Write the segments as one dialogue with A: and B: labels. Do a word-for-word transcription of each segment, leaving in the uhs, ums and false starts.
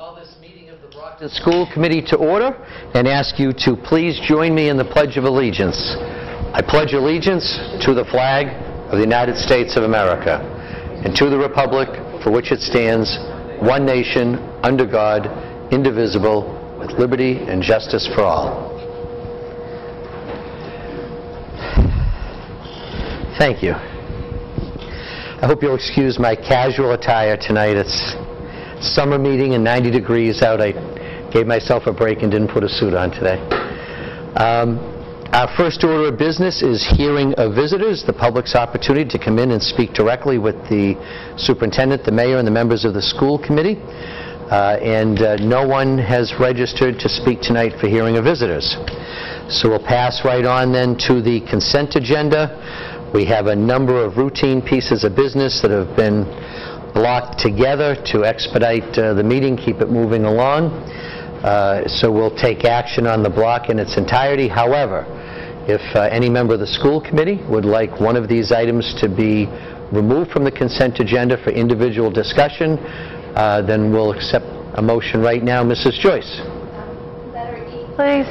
A: call this meeting of the Brockton School Committee to order and ask you to please join me in the Pledge of Allegiance. I pledge allegiance to the flag of the United States of America and to the republic for which it stands, one nation, under God, indivisible, with liberty and justice for all. Thank you. I hope you'll excuse my casual attire tonight. It's summer meeting and ninety degrees out. I gave myself a break and didn't put a suit on today. Um, our first order of business is hearing of visitors, the public's opportunity to come in and speak directly with the superintendent, the mayor, and the members of the school committee. Uh, and uh, no one has registered to speak tonight for hearing of visitors. So we'll pass right on then to the consent agenda. We have a number of routine pieces of business that have been blocked together to expedite uh, the meeting, keep it moving along. Uh, so we'll take action on the block in its entirety. However, if uh, any member of the school committee would like one of these items to be removed from the consent agenda for individual discussion, uh, then we'll accept a motion right now. Missus Joyce.
B: Letter E, please.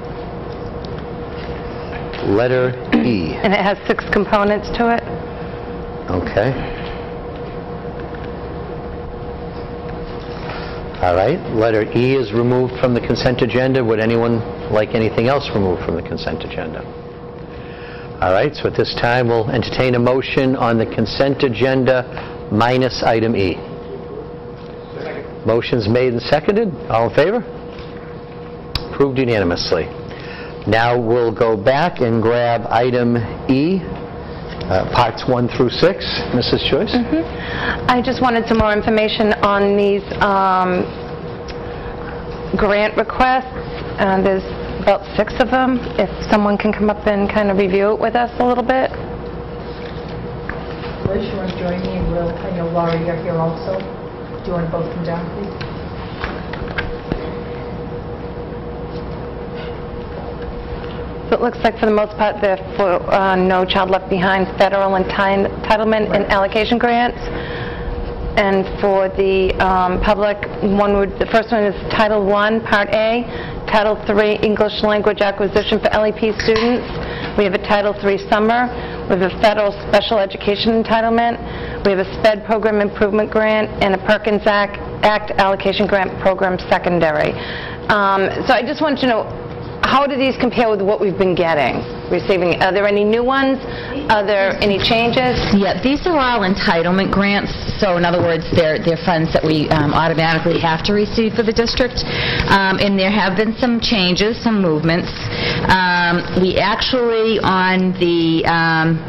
A: Letter E.
B: And it has six components to it.
A: Okay. All right. Letter E is removed from the consent agenda. Would anyone like anything else removed from the consent agenda? All right. So at this time, we'll entertain a motion on the consent agenda minus item E. Second. Motion's made and seconded. All in favor? Approved unanimously. Now we'll go back and grab item E, uh, parts one through six. Missus Joyce?
B: Mm-hmm. I just wanted some more information on these um, grant requests. Uh, there's about six of them. If someone can come up and kind of review it with us a little bit.
C: Liz, you want to join me? And Will, I know Laurie, you're here also. Do you want to both come down, please?
B: So it looks like for the most part they're for uh, No Child Left Behind federal entitlement and allocation grants. And for the um, public, one would, the first one is Title one, Part A, Title three, English Language Acquisition for L E P students. We have a Title three Summer. We have a Federal Special Education Entitlement. We have a SPED Program Improvement Grant and a Perkins Act, Act Allocation Grant Program Secondary. Um, so I just wanted to know, how do these compare with what we've been getting, receiving? Are there any new ones? Are there any changes?
D: Yeah, these are all entitlement grants. So in other words, they're, they're funds that we um, automatically have to receive for the district. Um, and there have been some changes, some movements. Um, we actually, on the um,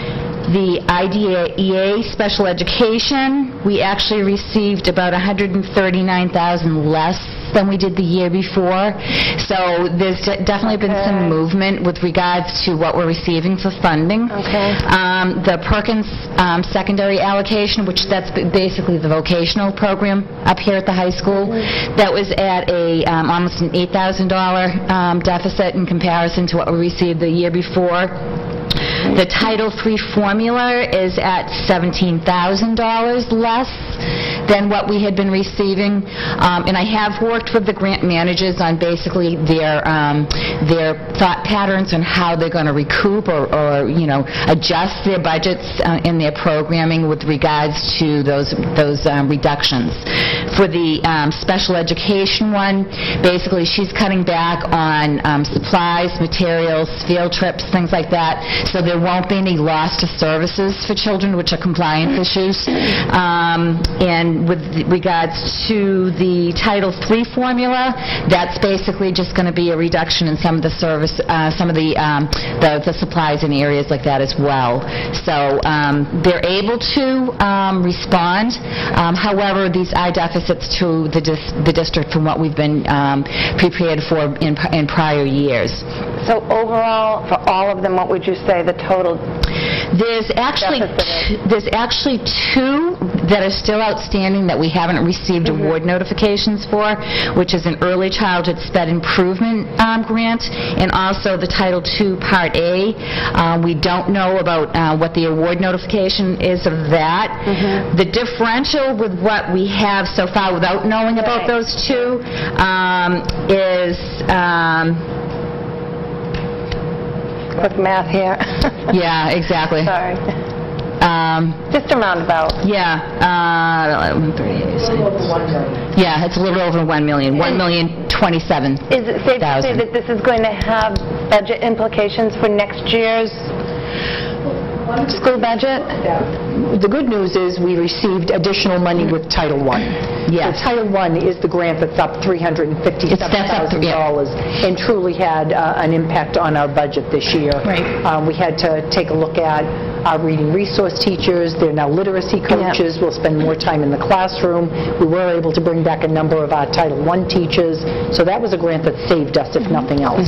D: the I D E A special education, we actually received about one hundred thirty-nine thousand less than we did the year before. So there's de definitely okay. been some movement with regards to what we're receiving for funding.
B: Okay.
D: Um, the Perkins um, secondary allocation, which that's basically the vocational program up here at the high school, mm-hmm. that was at a um, almost an eight thousand dollar um, deficit in comparison to what we received the year before. The Title three formula is at seventeen thousand dollars less than what we had been receiving, um, and I have worked with the grant managers on basically their um, their thought patterns on how they're going to recoup or, or you know adjust their budgets uh, in their programming with regards to those those um, reductions. For the um, special education one, basically she's cutting back on um, supplies, materials, field trips, things like that. So there won't be any loss to services for children, which are compliance issues. Um, and with regards to the Title three formula, that's basically just going to be a reduction in some of the service, uh, some of the, um, the the supplies in areas like that as well. So um, they're able to um, respond. Um, however, these are deficits to the dis the district from what we've been um, prepared for in in prior years.
B: So overall, for all of them, what would you say the total?
D: There's actually t there's actually two. that are still outstanding that we haven't received award notifications for, which is an Early Childhood Sped Improvement um, Grant, and also the Title two Part A. Uh, we don't know about uh, what the award notification is of that.
B: Mm-hmm.
D: The differential with what we have so far, without knowing about
B: Right.
D: those two, um, is... Um,
B: Quick math here.
D: yeah, exactly.
B: Sorry.
D: Um,
B: Just a roundabout.
D: yeah, uh, one thirty-eight. Yeah, it's a little over one million. One million twenty-seven.
B: Is it safe to say
D: Thousand.
B: that this is going to have budget implications for next year's school budget?
C: The good news is we received additional money with Title one.
D: Yes.
C: So Title one is the grant that's up three hundred fifty-seven thousand dollars and truly had uh, an impact on our budget this year.
D: Right.
C: Um, we had to take a look at our reading resource teachers. They're now literacy coaches. We'll spend more time in the classroom. We were able to bring back a number of our Title one teachers. So that was a grant that saved us, if nothing else.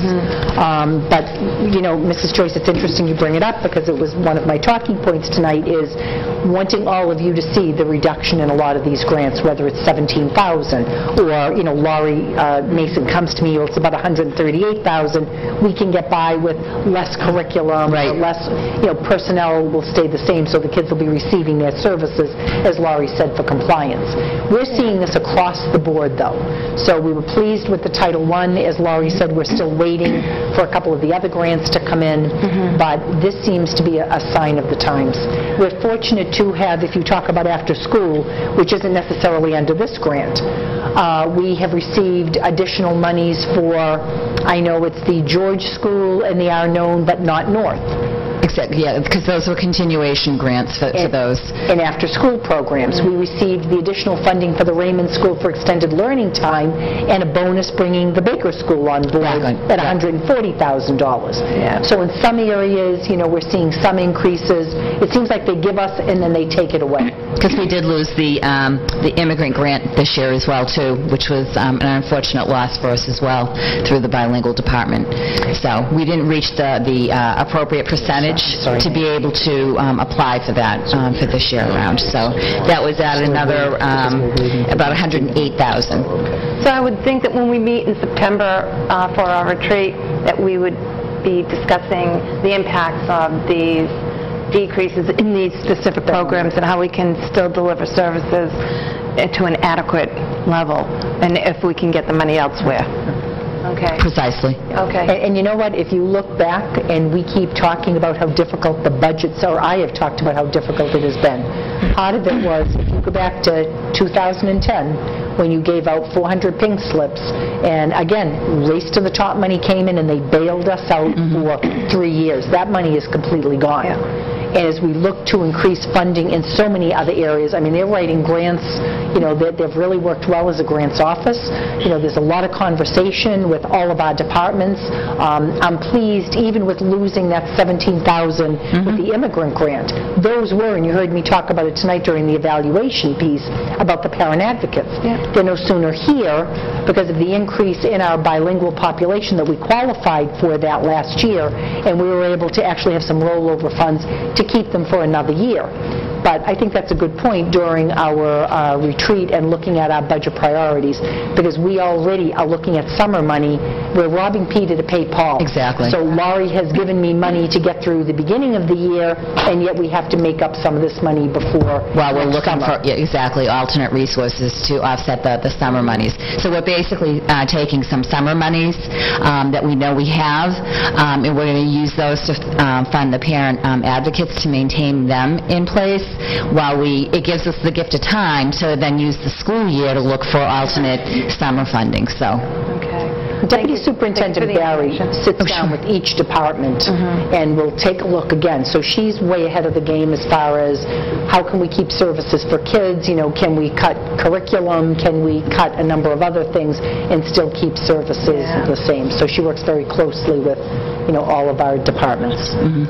C: Um, but, you know, Missus Joyce, it's interesting you bring it up because it was one of my talking points tonight is wanting all of you to see the reduction in a lot of these grants, whether it's seventeen thousand or, you know, Laurie uh, Mason comes to me, well, it's about one hundred thirty-eight thousand. We can get by with less curriculum,
D: Right.
C: or less, you know, personnel will stay the same, so the kids will be receiving their services, as Laurie said, for compliance. We're seeing this across the board, though. So we were pleased with the Title one. As Laurie said, we're still waiting for a couple of the other grants to come in, but this seems to be a, a sign of the times. We're fortunate to have, if you talk about after school, which isn't necessarily under this grant, uh, we have received additional monies for, I know it's the George School and the Arnone, but not North.
D: Except, yeah, because those were continuation grants for, for
C: And-
D: those.
C: And after-school programs. We received the additional funding for the Raymond School for extended learning time and a bonus bringing the Baker School on board
D: Exactly.
C: at
D: Yeah.
C: one hundred forty thousand dollars.
B: Yeah.
C: So in some areas, you know, we're seeing some increases. It seems like they give us and then they take it away.
D: Because we did lose the um, the immigrant grant this year as well, too, which was um, an unfortunate loss for us as well through the bilingual department. So we didn't reach the, the uh, appropriate percentage
C: Sorry.
D: to be able to um, apply for that um, for this year around. So that was at another um, about one hundred eight thousand.
B: So I would think that when we meet in September uh, for our retreat, that we would be discussing the impacts of these decreases in these specific programs and how we can still deliver services uh, to an adequate level, and if we can get the money elsewhere. Okay.
D: Precisely.
B: Okay.
C: And, and you know what, if you look back and we keep talking about how difficult the budgets are, I have talked about how difficult it has been. Part of it was, if you go back to two thousand ten, when you gave out four hundred pink slips, and again, Race to the Top money came in and they bailed us out for three years. That money is completely gone. And as we look to increase funding in so many other areas, I mean, they're writing grants, you know, they- they've really worked well as a grants office. You know, there's a lot of conversation with all of our departments. Um, I'm pleased, even with losing that seventeen thousand with the immigrant grant, those were, and you heard me talk about it tonight during the evaluation piece, about the parent advocates.
B: Yeah.
C: They're no sooner here because of the increase in our bilingual population that we qualified for that last year, and we were able to actually have some rollover funds to keep them for another year. But I think that's a good point during our uh, retreat and looking at our budget priorities, because we already are looking at summer money. We're robbing Peter to pay Paul.
D: Exactly.
C: So Laurie has given me money to get through the beginning of the year, and yet we have to make up some of this money before
D: While we're
C: next
D: looking
C: summer.
D: for, yeah, exactly, alternate resources to offset the, the summer monies. So we're basically uh, taking some summer monies um, that we know we have, um, and we're going to use those to um, fund the parent um, advocates to maintain them in place, while we, it gives us the gift of time to then use the school year to look for alternate summer funding, so.
B: Okay.
C: Deputy
B: Thank you.
C: Superintendent
B: Thank you for the
C: Barry
B: information.
C: sits
D: Oh,
C: down
D: sure.
C: with each department and will take a look again. So she's way ahead of the game as far as how can we keep services for kids, you know, can we cut curriculum, can we cut a number of other things and still keep services
B: Yeah.
C: the same. So she works very closely with, you know, all of our departments.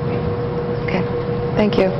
B: Okay. Thank you.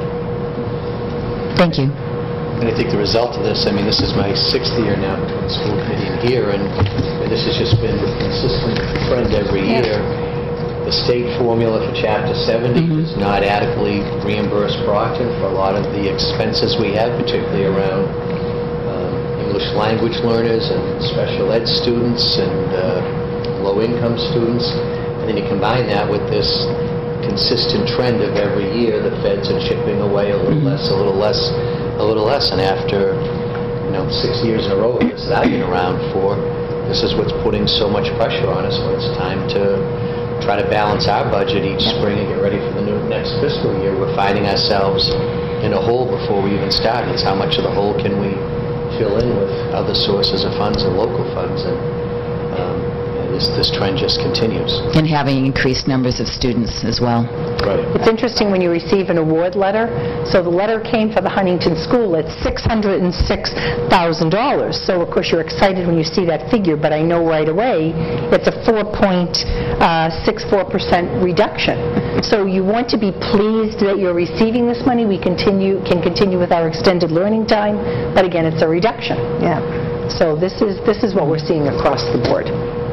D: Thank you.
A: And I think the result of this, I mean, this is my sixth year now in school committee in here, and and this has just been a consistent trend every year. the state formula for Chapter seventy does not adequately reimburse Brockton for a lot of the expenses we have, particularly around um, English language learners and special ed students and uh, low-income students. And then you combine that with this consistent trend of every year the feds are chipping away a little less, a little less, a little less. And after, you know, six years in a row of this that I've been around for, this is what's putting so much pressure on us when it's time to try to balance our budget each spring and get ready for the new next fiscal year. We're finding ourselves in a hole before we even start. It's how much of the hole can we fill in with other sources of funds and local funds. And um, this, this trend just continues.
D: And having increased numbers of students as well.
A: Right.
C: It's interesting when you receive an award letter. So the letter came for the Huntington School at six hundred six thousand dollars. So of course you're excited when you see that figure, but I know right away it's a four point six four percent reduction. So you want to be pleased that you're receiving this money. We continue can continue with our extended learning time, but again, it's a reduction.
B: Yeah.
C: So this is this is what we're seeing across the board.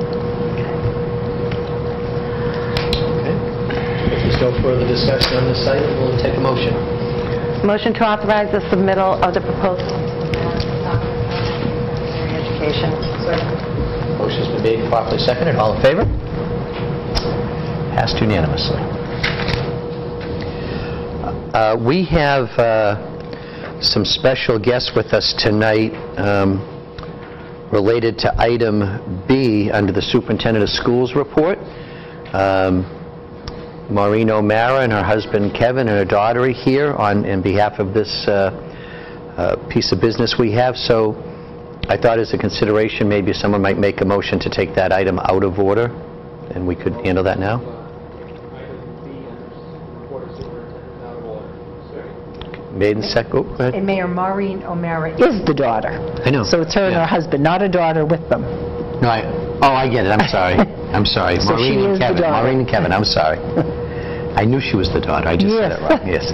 A: No further discussion on this item. We'll take a motion.
B: Motion to authorize the submittal of the proposal. Education.
A: Motion's been made and properly seconded. All in favor? Passed unanimously. Uh, we have uh, some special guests with us tonight um, related to item B under the Superintendent of Schools report. Um, Maureen O'Mara and her husband Kevin and her daughter are here on in behalf of this uh, uh, piece of business we have. So I thought as a consideration maybe someone might make a motion to take that item out of order and we could handle that now. Made and second. Oh, go ahead.
C: And Mayor Maureen O'Mara is the daughter.
A: I know.
C: So it's her and
A: Yeah.
C: her husband, not a daughter with them.
A: No, I, oh, I get it. I'm sorry. I'm sorry.
C: So
A: Maureen
C: she
A: and
C: is the
A: Kevin.
C: daughter.
A: Maureen and Kevin. I'm sorry. I knew she was the daughter. I just said it wrong. Yes.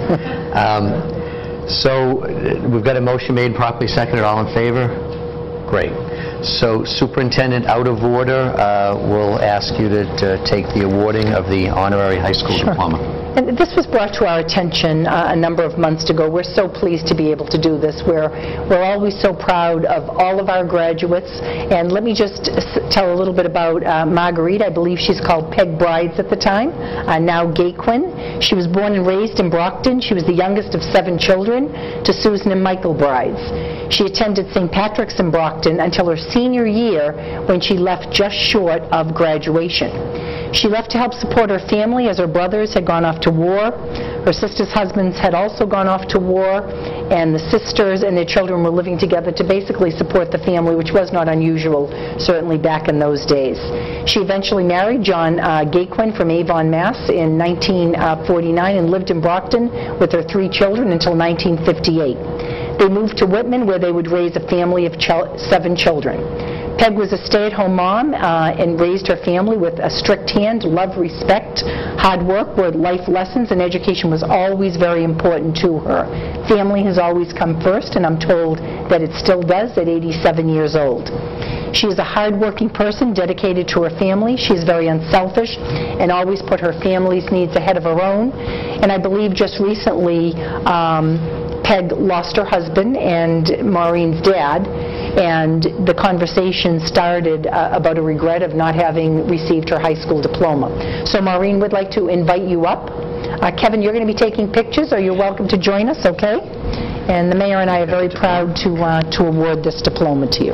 A: Um, so uh, we've got a motion made, properly seconded. All in favor? Great. So Superintendent, out of order, uh, we'll ask you to, to take the awarding of the honorary high school
C: Sure.
A: diploma.
C: And this was brought to our attention uh, a number of months ago. We're so pleased to be able to do this. We're, we're always so proud of all of our graduates. And let me just s tell a little bit about uh, Marguerite. I believe she's called Peg Brides at the time, uh, now Gaquin. She was born and raised in Brockton. She was the youngest of seven children to Susan and Michael Brides. She attended Saint Patrick's in Brockton until her senior year when she left just short of graduation. She left to help support her family as her brothers had gone off to war. Her sister's husbands had also gone off to war, and the sisters and their children were living together to basically support the family, which was not unusual, certainly back in those days. She eventually married John uh, Gaquin from Avon, Mass. in nineteen forty-nine and lived in Brockton with her three children until nineteen fifty-eight. They moved to Whitman, where they would raise a family of ch seven children. Peg was a stay-at-home mom uh, and raised her family with a strict hand, love, respect, hard work, were life lessons, and education was always very important to her. Family has always come first, and I'm told that it still does at eighty-seven years old. She is a hard-working person, dedicated to her family. She is very unselfish and always put her family's needs ahead of her own. And I believe just recently, um, Peg lost her husband and Maureen's dad, and the conversation started uh, about a regret of not having received her high school diploma. So Maureen would like to invite you up. Uh, Kevin, you're going to be taking pictures, or you're welcome to join us, okay? And the mayor and I are very proud to, uh, to award this diploma to you.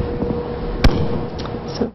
C: So.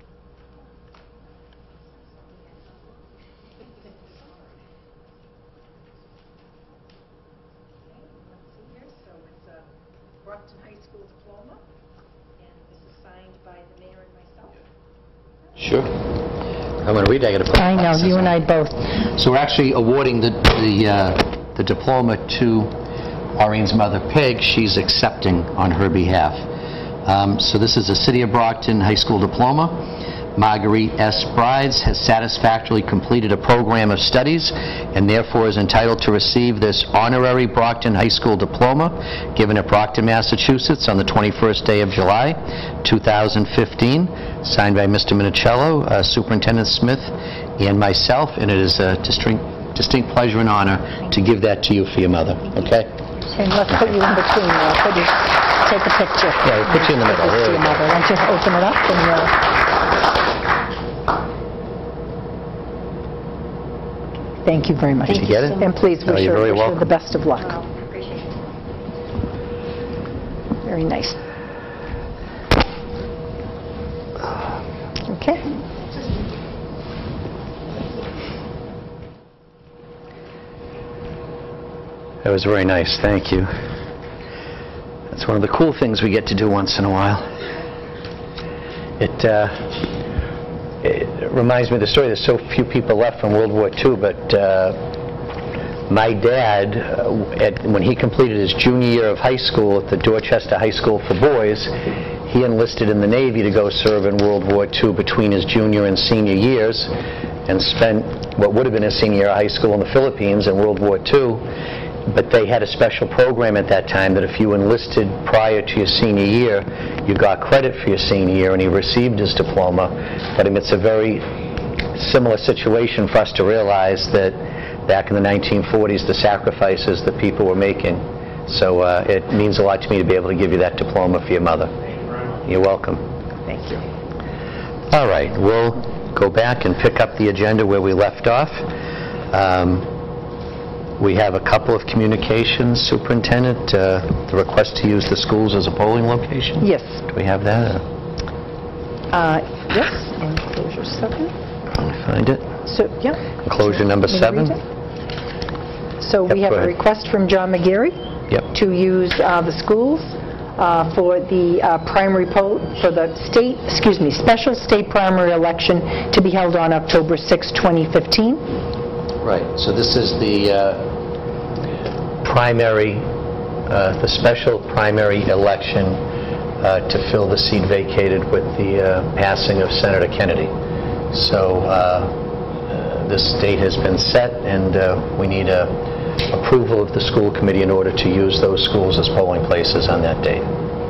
C: Brockton High School diploma, and this is signed by the mayor and myself.
A: Sure. I'm going to read. I got to put.
C: I know, you and I both.
A: So we're actually awarding the the uh, the diploma to Maureen's mother, Peg. She's accepting on her behalf. Um, so this is a City of Brockton High School diploma. Marguerite S. Brides has satisfactorily completed a program of studies and therefore is entitled to receive this honorary Brockton High School diploma given at Brockton, Massachusetts on the twenty-first day of July, two thousand fifteen, signed by Mister Minicello, uh, Superintendent Smith, and myself, and it is a distinct, distinct pleasure and honor to give that to you for your mother, okay?
C: And let's put you in between there. Put you, take a picture.
A: Yeah, we'll put you in the middle.
C: Give this
A: There
C: to
A: we
C: your
A: go.
C: mother. Why don't you open it up and... Uh, thank you very much.
A: Did you get it?
C: And please
A: Oh,
C: wish
A: you're
C: her,
A: very
C: wish her
A: welcome.
C: the best of luck. Very nice. Okay.
A: That was very nice, thank you. That's one of the cool things we get to do once in a while. It, uh, it reminds me of the story. There's so few people left from World War Two, but uh, my dad, uh, at, when he completed his junior year of high school at the Dorchester High School for Boys, he enlisted in the Navy to go serve in World War Two between his junior and senior years, and spent what would have been his senior year of high school in the Philippines in World War Two. But they had a special program at that time that if you enlisted prior to your senior year, you got credit for your senior year, and he received his diploma. But I mean, it's a very similar situation for us to realize that back in the nineteen forties, the sacrifices that people were making. So uh, it means a lot to me to be able to give you that diploma for your mother. You're welcome.
C: Thank you.
A: All right, we'll go back and pick up the agenda where we left off. Um, We have a couple of communications, Superintendent. Uh, the request to use the schools as a polling location?
C: Yes.
A: Do we have that?
C: Uh, yes. Enclosure seven.
A: I'll find it.
C: So, yeah.
A: Enclosure number
C: May I
A: seven.
C: read it? So we
A: Yep,
C: have
A: go
C: a
A: ahead.
C: request from John McGarry
A: Yep.
C: to use uh, the schools uh, for the uh, primary poll for the state, excuse me, special state primary election to be held on October sixth, twenty fifteen.
A: Right, so this is the uh, primary, uh, the special primary election uh, to fill the seat vacated with the uh, passing of Senator Kennedy. So uh, uh, this date has been set, and uh, we need a approval of the school committee in order to use those schools as polling places on that date.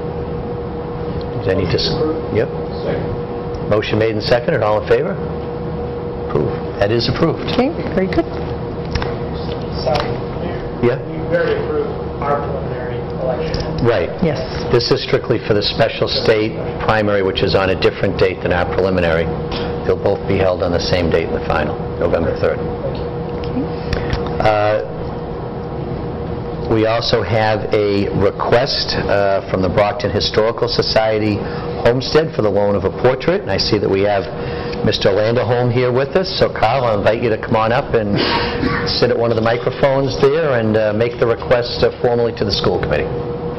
A: Is any dis- Yep.
E: Second.
A: Motion made and seconded. All in favor? Approved. That is approved.
C: Okay, very good.
E: Sally,
A: Yeah.
E: you already approved our preliminary election.
A: Right.
C: Yes.
A: This is strictly for the special state primary, which is on a different date than our preliminary. They'll both be held on the same date in the final, November third. Uh, we also have a request uh, from the Brockton Historical Society Homestead for the loan of a portrait, and I see that we have Mister Landerholm here with us. So Carl, I'll invite you to come on up and sit at one of the microphones there and uh, make the request uh, formally to the school committee.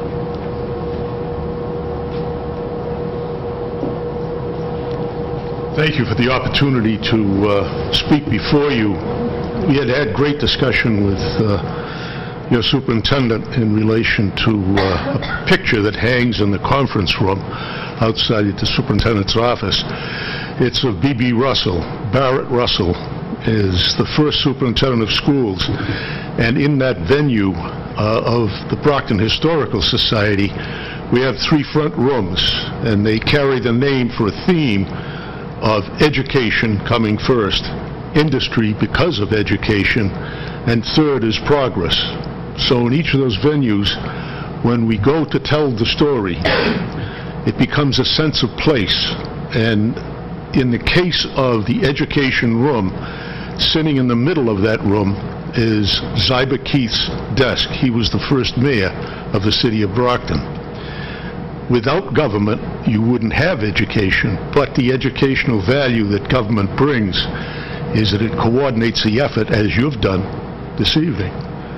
F: Thank you for the opportunity to uh, speak before you. We had had great discussion with uh, your superintendent in relation to uh, a picture that hangs in the conference room outside the superintendent's office. It's of B B Russell. Barrett Russell is the first superintendent of schools, and in that venue uh, of the Brockton Historical Society, we have three front rooms, and they carry the name for a theme of education coming first, industry because of education, and third is progress. So in each of those venues, when we go to tell the story, it becomes a sense of place. And in the case of the education room, sitting in the middle of that room is Zyber Keith's desk. He was the first mayor of the city of Brockton. Without government, you wouldn't have education, but the educational value that government brings is that it coordinates the effort, as you've done this evening.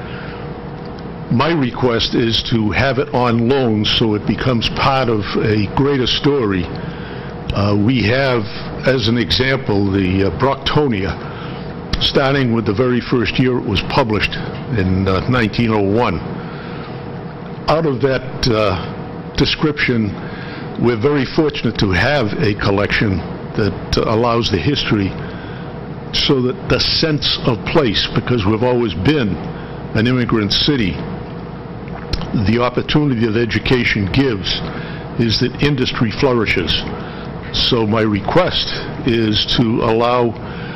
F: My request is to have it on loan so it becomes part of a greater story. Uh, we have, as an example, the uh, Brocktonia, starting with the very first year it was published in uh, nineteen oh one. Out of that uh, description, we're very fortunate to have a collection that uh, allows the history so that the sense of place, because we've always been an immigrant city, the opportunity that education gives is that industry flourishes. So my request is to allow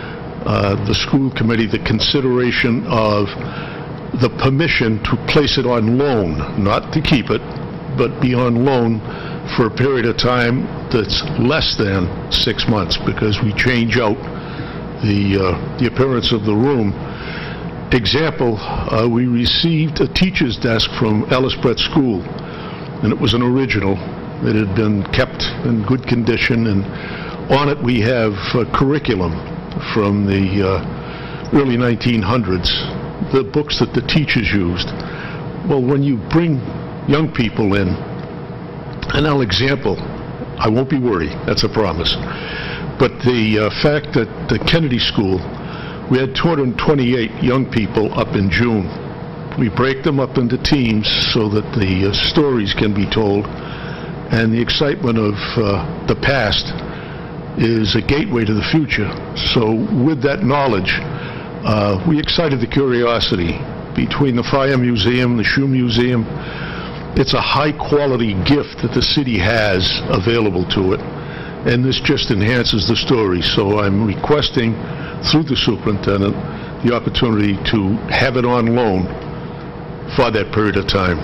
F: uh, the school committee the consideration of the permission to place it on loan, not to keep it, but be on loan for a period of time that's less than six months, because we change out the, uh, the appearance of the room. Example, uh, we received a teacher's desk from Ellis Brett School, and it was an original. It had been kept in good condition, and on it we have uh, curriculum from the uh, early nineteen hundreds, the books that the teachers used. Well, when you bring young people in, and I'll example, I won't be wordy, that's a promise, but the uh, fact that the Kennedy School, we had two hundred twenty-eight young people up in June. We break them up into teams so that the uh, stories can be told, and the excitement of uh, the past is a gateway to the future. So with that knowledge, uh, we excited the curiosity between the Fire Museum, the Shoe Museum. It's a high-quality gift that the city has available to it, and this just enhances the story. So I'm requesting, through the superintendent, the opportunity to have it on loan for that period of time.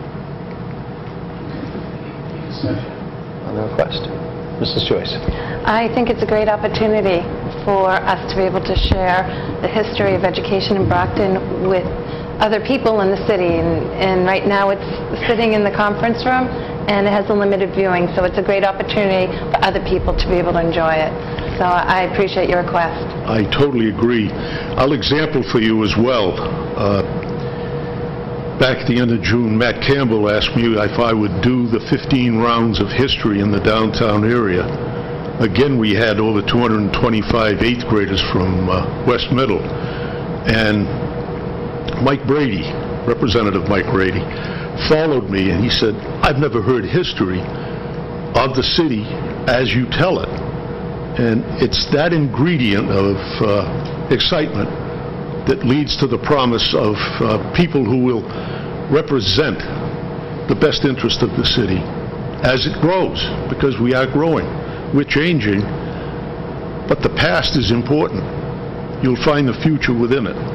A: On the request. Missus Joyce.
B: I think it's a great opportunity for us to be able to share the history of education in Brockton with other people in the city, and, and right now it's sitting in the conference room and it has a limited viewing, so it's a great opportunity for other people to be able to enjoy it. So I appreciate your request.
F: I totally agree. I'll example for you as well. Uh, back at the end of June, Matt Campbell asked me if I would do the fifteen rounds of history in the downtown area. Again, we had over two hundred twenty-five eighth graders from uh, West Middle, and Mike Brady, Representative Mike Brady, followed me and he said, I've never heard history of the city as you tell it. And it's that ingredient of uh, excitement that leads to the promise of uh, people who will represent the best interest of the city as it grows, because we are growing, we're changing, but the past is important. You'll find the future within it.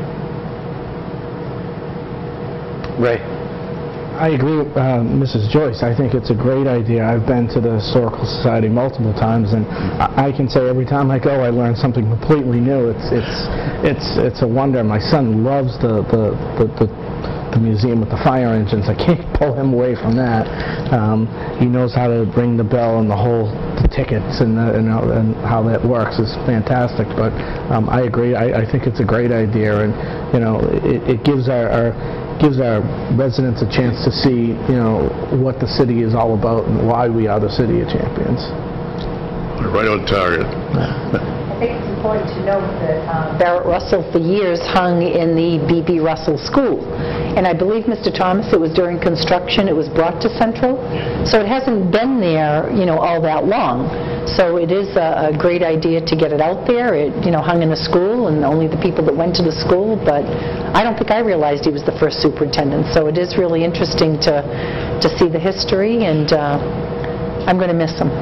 A: Ray.
G: I agree with uh, Missus Joyce. I think it's a great idea. I've been to the Historical Society multiple times, and I, I can say every time I go, I learn something completely new. It's it's it's it's a wonder. My son loves the the the, the, the museum with the fire engines. I can't pull him away from that. Um, he knows how to ring the bell and the whole the tickets and the, and, and how that works is fantastic. But um, I agree. I, I think it's a great idea, and you know, it, it gives our, our gives our residents a chance to see, you know, what the city is all about and why we are the city of champions.
F: Right on target.
C: I think it's important to note that uh, Barrett Russell for years hung in the B B Russell School. And I believe, Mister Thomas, it was during construction, it was brought to Central. So it hasn't been there, you know, all that long. So it is a, a great idea to get it out there. It, you know, hung in a school and only the people that went to the school, but I don't think I realized he was the first superintendent. So it is really interesting to, to see the history, and uh, I'm going to miss him.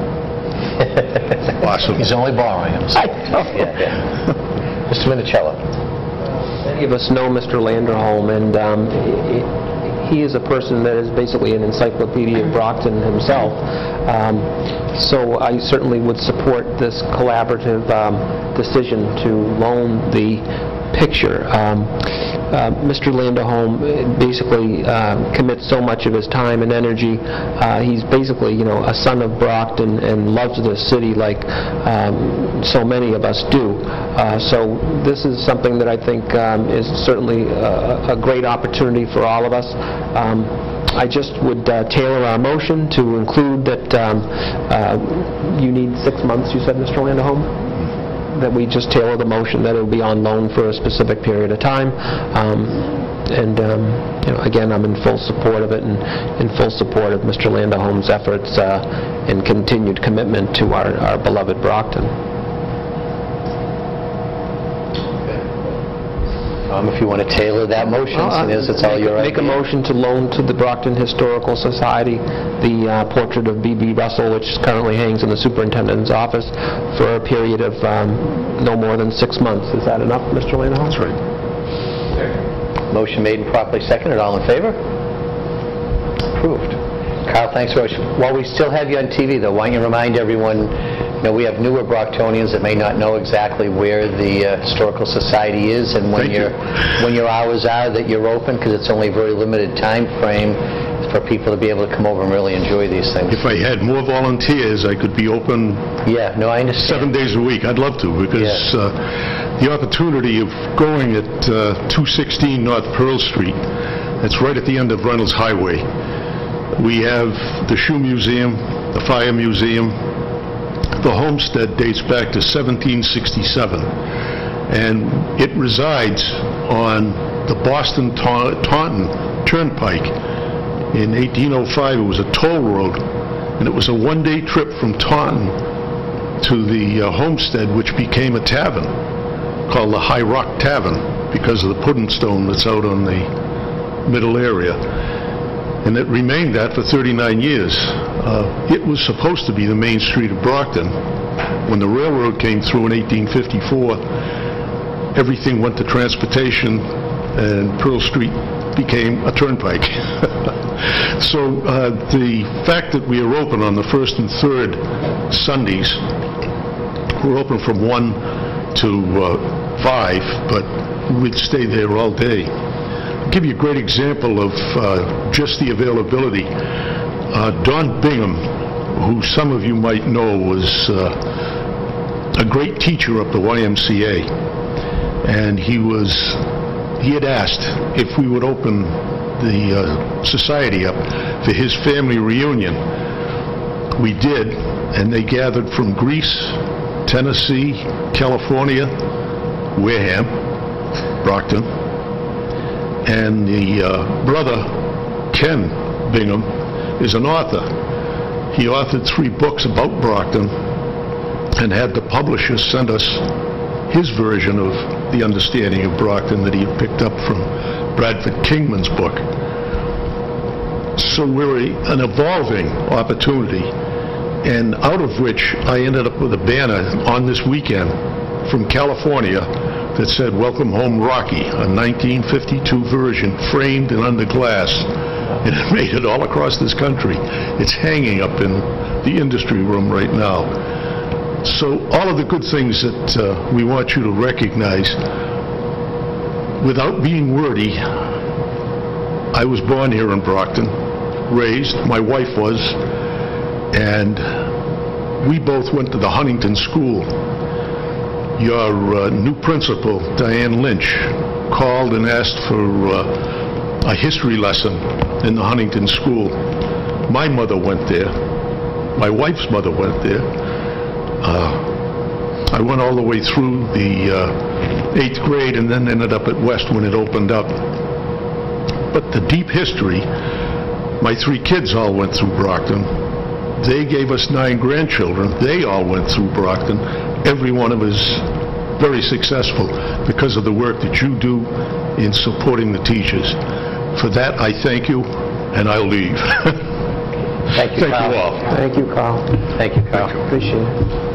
F: Awesome.
A: He's only borrowing them. So.
C: I know.
A: Yeah, yeah. Mister Minicello.
H: Many of us know Mister Landerholm, and um, he, he is a person that is basically an encyclopedia of Brockton himself. Um, so I certainly would support this collaborative um, decision to loan the picture. Um, uh, Mister Landerholm basically uh, commits so much of his time and energy. Uh, he's basically, you know, a son of Brockton and loves the city like um, so many of us do. Uh, so this is something that I think um, is certainly a, a great opportunity for all of us. Um, I just would uh, tailor our motion to include that um, uh, you need six months, you said, Mister Landerholm? That we just tailor the motion that it will be on loan for a specific period of time. Um, and um, you know, again, I'm in full support of it, and in full support of Mister Landerholm's efforts uh, and continued commitment to our, our beloved Brockton.
A: Um, If you want to tailor that motion, seeing as it's all your idea.
H: Make a motion to loan to the Brockton Historical Society the uh, portrait of B B Russell, which currently hangs in the superintendent's office, for a period of um, no more than six months. Is that enough, Mister Landerholm?
F: That's right.
A: Motion made and properly seconded. All in favor? Approved. Carl, thanks very much. While we still have you on T V, though, why don't you remind everyone, you know, we have newer Brocktonians that may not know exactly where the uh, Historical Society is and when
F: Thank
A: your
F: you.
A: when your hours are that you're open, because it's only a very limited time frame for people to be able to come over and really enjoy these things.
F: If I had more volunteers, I could be open
A: Yeah, no, I understand.
F: seven days a week. I'd love to, because
A: Yeah.
F: uh, the opportunity of going at uh, two sixteen North Pearl Street, it's right at the end of Reynolds Highway. We have the Shoe Museum, the Fire Museum. The homestead dates back to seventeen sixty-seven, and it resides on the Boston-Taunton Turnpike. In eighteen oh five, it was a toll road, and it was a one-day trip from Taunton to the uh, homestead, which became a tavern called the High Rock Tavern because of the pudding stone that's out on the middle area. And it remained that for thirty-nine years. Uh, it was supposed to be the main street of Brockton. When the railroad came through in eighteen fifty-four, everything went to transportation, and Pearl Street became a turnpike. So uh, the fact that we are open on the first and third Sundays, we're open from one to uh, five, but we'd stay there all day. I'll give you a great example of uh, just the availability. Uh, Don Bingham, who some of you might know, was uh, a great teacher up the Y M C A, and he was he had asked if we would open the uh, society up for his family reunion. We did, and they gathered from Greece, Tennessee, California, Wareham, Brockton, and the uh, brother, Ken Bingham, is an author. He authored three books about Brockton and had the publisher send us his version of the understanding of Brockton that he had picked up from Bradford Kingman's book. So we're a, an evolving opportunity, and out of which I ended up with a banner on this weekend from California that said, "Welcome Home Rocky," a nineteen fifty-two version framed and under glass, and it made it all across this country. It's hanging up in the industry room right now. So all of the good things that uh, we want you to recognize, without being wordy, I was born here in Brockton, raised, my wife was, and we both went to the Huntington School. Your uh, new principal, Diane Lynch, called and asked for uh, a history lesson in the Huntington School. My mother went there. My wife's mother went there. Uh, I went all the way through the uh, eighth grade and then ended up at West when it opened up. But the deep history, my three kids all went through Brockton. They gave us nine grandchildren. They all went through Brockton. Every one of us very successful because of the work that you do in supporting the teachers. For that, I thank you, and I'll leave.
A: Thank you,
F: Thank
A: Carl.
F: you all.
H: Thank you, Carl.
A: Thank you, Carl.
H: Appreciate it.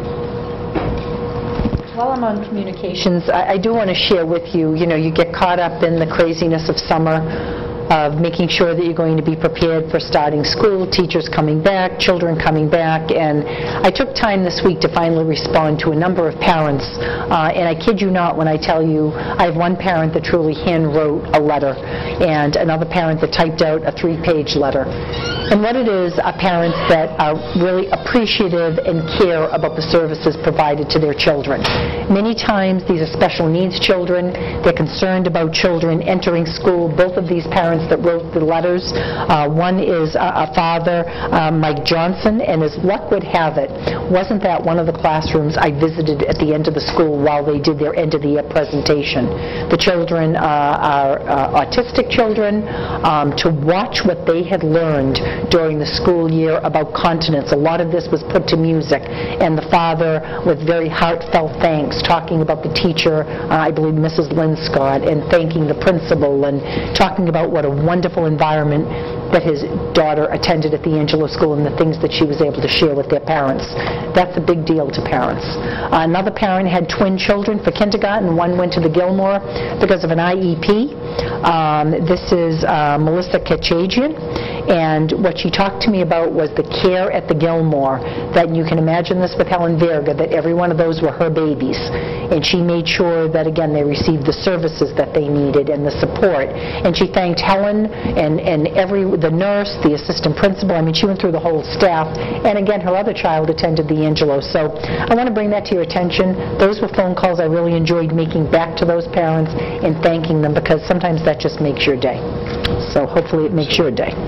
C: While I'm on communications, I I do want to share with you, you know, you get caught up in the craziness of summer, of making sure that you're going to be prepared for starting school, teachers coming back, children coming back, and I took time this week to finally respond to a number of parents, uh, and I kid you not when I tell you, I have one parent that truly hand-wrote a letter, and another parent that typed out a three-page letter. And what it is are parents that are really appreciative and care about the services provided to their children. Many times these are special needs children. They're concerned about children entering school. Both of these parents that wrote the letters, uh, one is a, a father, uh, Mike Johnson, and as luck would have it, wasn't that one of the classrooms I visited at the end of the school while they did their end of the year presentation. The children uh, are uh, autistic children. Um, to watch what they had learned during the school year about continence. A lot of this was put to music, and the father, with very heartfelt thanks, talking about the teacher, uh, I believe Missus Lynn Scott, and thanking the principal, and talking about what a wonderful environment that his daughter attended at the Angelo School and the things that she was able to share with their parents. That's a big deal to parents. Uh, another parent had twin children for kindergarten. One went to the Gilmore because of an I E P. Um, this is uh, Melissa Kachajian, and what she talked to me about was the care at the Gilmore, that you can imagine this with Helen Verga, that every one of those were her babies, and she made sure that, again, they received the services that they needed and the support. And she thanked Helen and, and every the nurse, the assistant principal. I mean, she went through the whole staff, and again, her other child attended the Angelo. So I want to bring that to your attention. Those were phone calls I really enjoyed making back to those parents and thanking them, because sometimes that just makes your day. So hopefully it makes your day.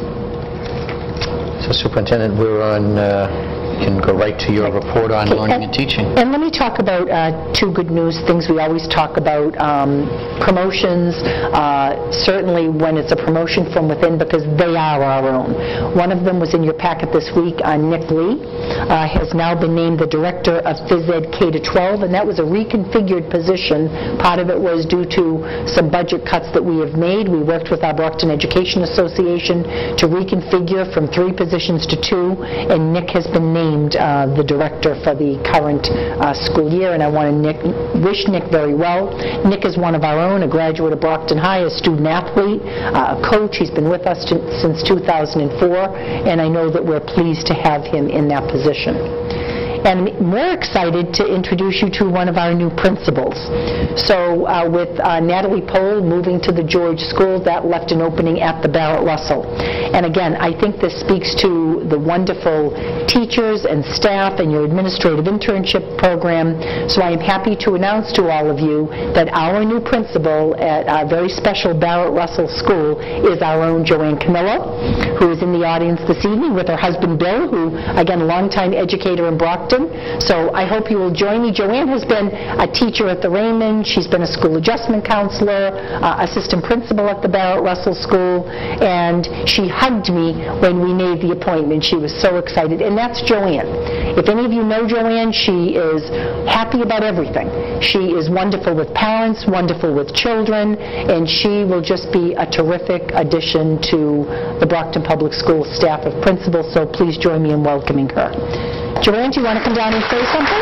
A: So Superintendent, we're on, uh, you can go right to your report on
C: Okay,
A: learning and teaching.
C: And let me talk about uh, two good news things. We always talk about um, promotions, uh, certainly when it's a promotion from within, because they are our own. One of them was in your packet this week. Uh, Nick Lee uh, has now been named the Director of Phys Ed K to twelve, and that was a reconfigured position. Part of it was due to some budget cuts that we have made. We worked with our Brockton Education Association to reconfigure from three positions to two, and Nick has been named Uh, the director for the current uh, school year, and I want to Nick, wish Nick very well. Nick is one of our own, a graduate of Brockton High, a student athlete, uh, a coach. He's been with us to, since two thousand four, and I know that we're pleased to have him in that position. And I'm more excited to introduce you to one of our new principals. So uh, with uh, Natalie Pohl moving to the George School, that left an opening at the Barrett Russell. And again, I think this speaks to the wonderful teachers and staff and your administrative internship program. So I am happy to announce to all of you that our new principal at our very special Barrett Russell School is our own Joanne Camillo, who is in the audience this evening with her husband Bill, who, again, a longtime educator in Brockton. So I hope you will join me. Joanne has been a teacher at the Raymond. She's been a school adjustment counselor, uh, assistant principal at the Barrett Russell School, and she hugged me when we made the appointment. She was so excited, and that's Joanne. If any of you know Joanne, she is happy about everything. She is wonderful with parents, wonderful with children, and she will just be a terrific addition to the Brockton Public School staff of principals, so please join me in welcoming her. Joanne, do you want to come down and say something?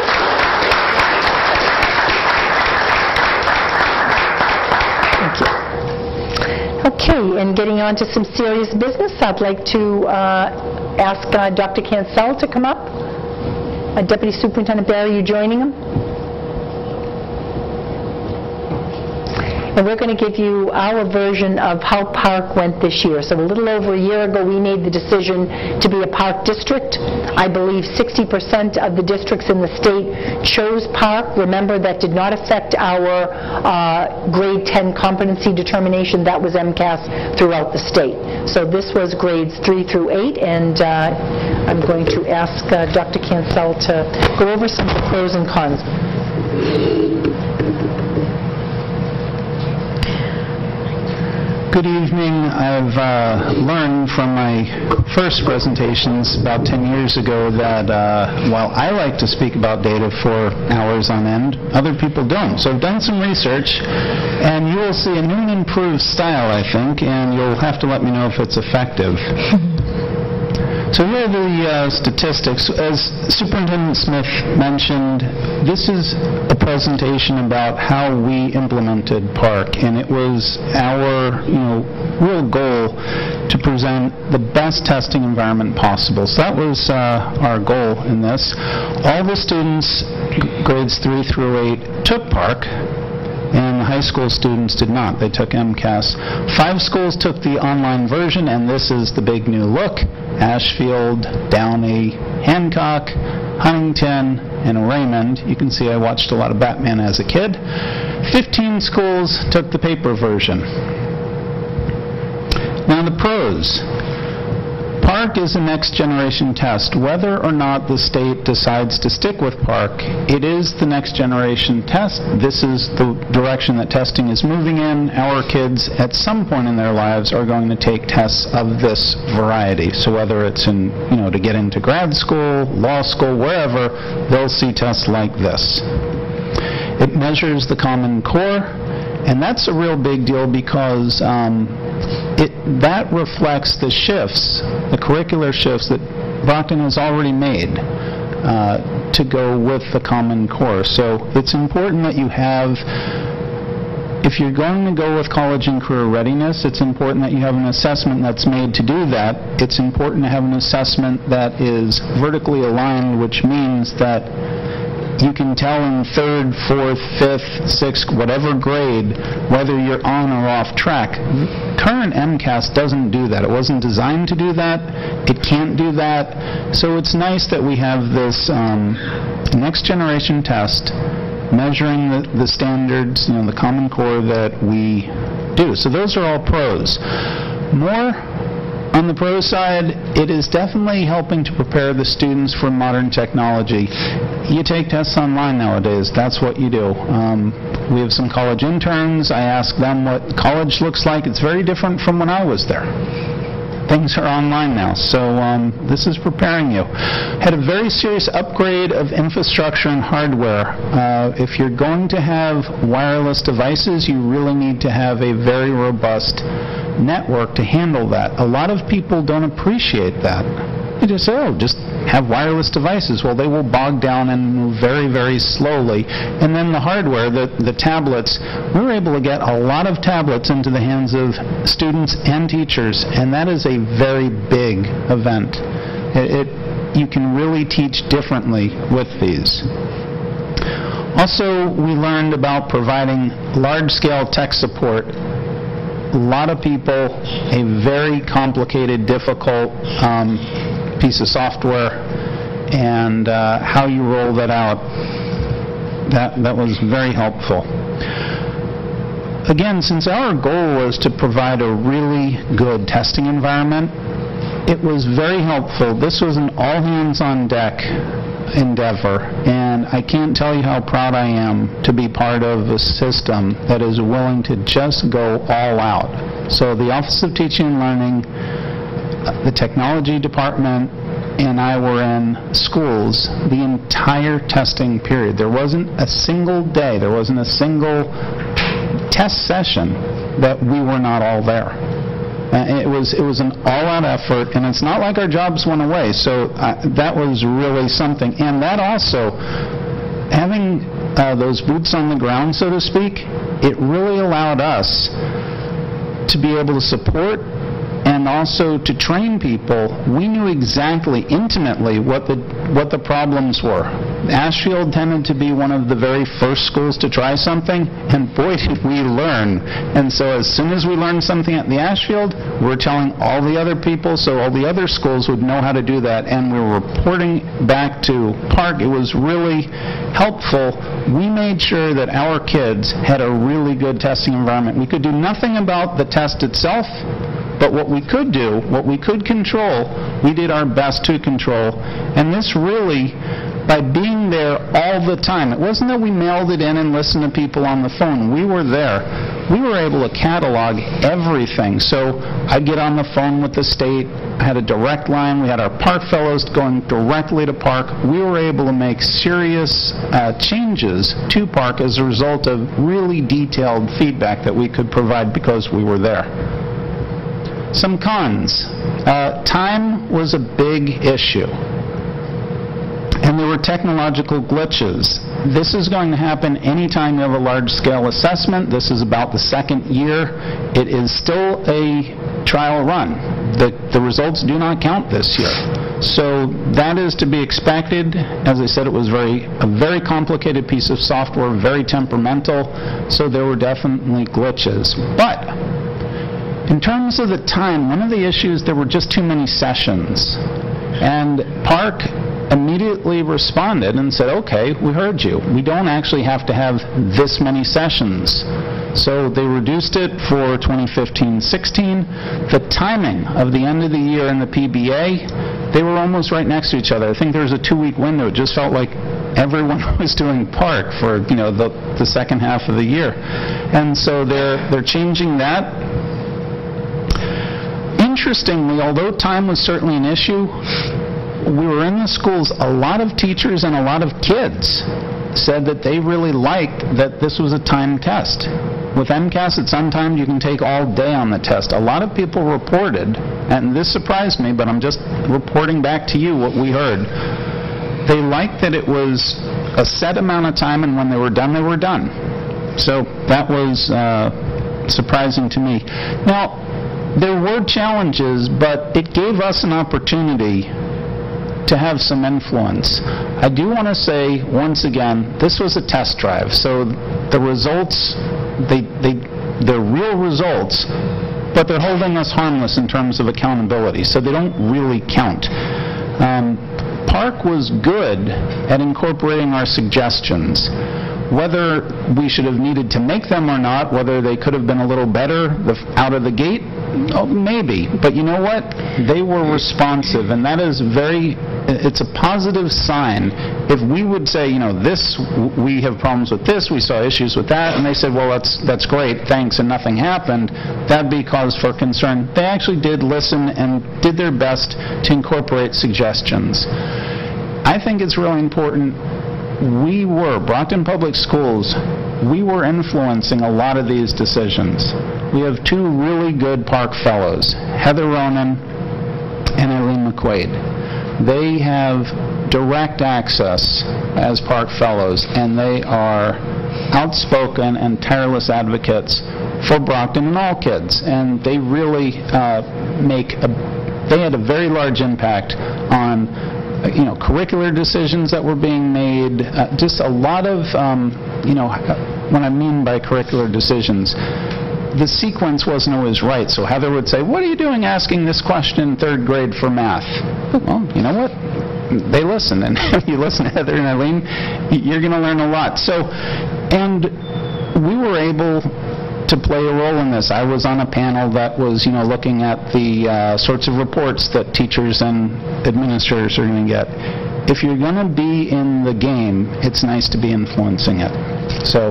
C: Thank you. Okay, and getting on to some serious business, I'd like to uh, ask uh, Doctor Cancel to come up. Uh, Deputy Superintendent Barry, are you joining him? And we're going to give you our version of how Park went this year. So a little over a year ago, we made the decision to be a Park district. I believe sixty percent of the districts in the state chose Park. Remember, that did not affect our uh, grade ten competency determination. That was MCAS throughout the state. So this was grades three through eight, and uh, I'm going to ask uh, Doctor Cancel to go over some of the pros and cons.
I: Good evening. I've uh, learned from my first presentations about ten years ago that uh, while I like to speak about data for hours on end, other people don't. So I've done some research, and you will see a new and improved style, I think, and you'll have to let me know if it's effective. So here are the uh, statistics. As Superintendent Smith mentioned, this is a presentation about how we implemented Park, and it was our, you know, real goal to present the best testing environment possible. So that was uh, our goal in this. All the students, grades three through eight, took Park, and the high school students did not. They took MCAS. Five schools took the online version, and this is the big new look. Ashfield, Downey, Hancock, Huntington, and Raymond. You can see I watched a lot of Batman as a kid. Fifteen schools took the paper version. Now the pros. PARCC is a next generation test. Whether or not the state decides to stick with PARCC, it is the next generation test. This is the direction that testing is moving in. Our kids at some point in their lives are going to take tests of this variety. So whether it's in, you know, to get into grad school, law school, wherever, they'll see tests like this. It measures the Common Core, and that's a real big deal because um, it, that reflects the shifts, the curricular shifts that Brockton has already made uh, to go with the Common Core. So it's important that you have, if you're going to go with college and career readiness, it's important that you have an assessment that's made to do that. It's important to have an assessment that is vertically aligned, which means that you can tell in third, fourth, fifth, sixth, whatever grade, whether you're on or off track. Current MCAS doesn't do that. It wasn't designed to do that. It can't do that. So it's nice that we have this um, next generation test measuring the, the standards, you know, the Common Core that we do. So those are all pros. More on the pro side, it is definitely helping to prepare the students for modern technology. You take tests online nowadays. That's what you do. Um, we have some college interns. I ask them what college looks like. It's very different from when I was there. Things are online now, so um, this is preparing you. Had a very serious upgrade of infrastructure and hardware. Uh, if you're going to have wireless devices, you really need to have a very robust network to handle that. A lot of people don't appreciate that. They just say, oh, just have wireless devices. Well, they will bog down and move very, very slowly. And then the hardware, the, the tablets, we were able to get a lot of tablets into the hands of students and teachers, and that is a very big event. It, it, you can really teach differently with these. Also, we learned about providing large-scale tech support. A lot of people, a very complicated, difficult um, piece of software, and uh, how you roll that out. That, that was very helpful. Again, since our goal was to provide a really good testing environment, it was very helpful. This was an all-hands-on-deck endeavor, and I can't tell you how proud I am to be part of a system that is willing to just go all out. So the Office of Teaching and Learning, the technology department, and I were in schools the entire testing period. There wasn't a single day, there wasn't a single test session that we were not all there. Uh, it was it was an all-out effort, and it's not like our jobs went away. So uh, that was really something. And that also, having uh, those boots on the ground, so to speak, it really allowed us to be able to support and also to train people. We knew exactly, intimately, what the what the problems were. Ashfield tended to be one of the very first schools to try something, and boy did we learn. And so as soon as we learned something at the Ashfield, we were telling all the other people, so all the other schools would know how to do that, and we were reporting back to PARCC. It was really helpful. We made sure that our kids had a really good testing environment. We could do nothing about the test itself, but what we could do, what we could control, we did our best to control. And this really, by being there all the time, it wasn't that we mailed it in and listened to people on the phone. We were there. We were able to catalog everything. So I'd get on the phone with the state. I had a direct line. We had our PARCC fellows going directly to PARCC. We were able to make serious uh, changes to PARCC as a result of really detailed feedback that we could provide because we were there. Some cons. Uh, time was a big issue. And there were technological glitches. This is going to happen anytime you have a large-scale assessment. This is about the second year. It is still a trial run. The, the results do not count this year. So that is to be expected. As I said, it was very a very complicated piece of software, very temperamental, so there were definitely glitches. But in terms of the time, one of the issues, there were just too many sessions. And PARCC immediately responded and said, okay, we heard you. We don't actually have to have this many sessions. So they reduced it for twenty fifteen sixteen. The timing of the end of the year and the P B A, they were almost right next to each other. I think there was a two-week window. It just felt like everyone was doing park for, you know, the, the second half of the year. And so they're, they're changing that. Interestingly, although time was certainly an issue, we were in the schools, a lot of teachers and a lot of kids said that they really liked that this was a timed test. With MCAS, it's untimed. You can take all day on the test. A lot of people reported, and this surprised me, but I'm just reporting back to you what we heard. They liked that it was a set amount of time, and when they were done, they were done. So that was uh, surprising to me. Now, there were challenges, but it gave us an opportunity to have some influence. I do want to say, once again, this was a test drive, so the results, they, they, they're real results, but they're holding us harmless in terms of accountability, so they don't really count. Um, Park was good at incorporating our suggestions. Whether we should have needed to make them or not, whether they could have been a little better the, out of the gate, oh, maybe. But you know what? They were responsive, and that is very, it's a positive sign. If we would say, you know, this, we have problems with this, we saw issues with that, and they said, well, that's, that's great, thanks, and nothing happened, that'd be cause for concern. They actually did listen and did their best to incorporate suggestions. I think it's really important. We were, Brockton Public Schools, we were influencing a lot of these decisions. We have two really good park fellows, Heather Ronan and Eileen McQuaid. They have direct access as park fellows, and they are outspoken and tireless advocates for Brockton and all kids. And they really uh, make a, they had a very large impact on you know, curricular decisions that were being made, uh, just a lot of, um, you know, what I mean by curricular decisions, the sequence wasn't always right. So Heather would say, what are you doing asking this question in third grade for math? Well, you know what? They listen, and if you listen to Heather and Eileen, you're going to learn a lot. So, and we were able to play a role in this. I was on a panel that was, you know, looking at the uh, sorts of reports that teachers and administrators are going to get. If you're going to be in the game, it's nice to be influencing it. So,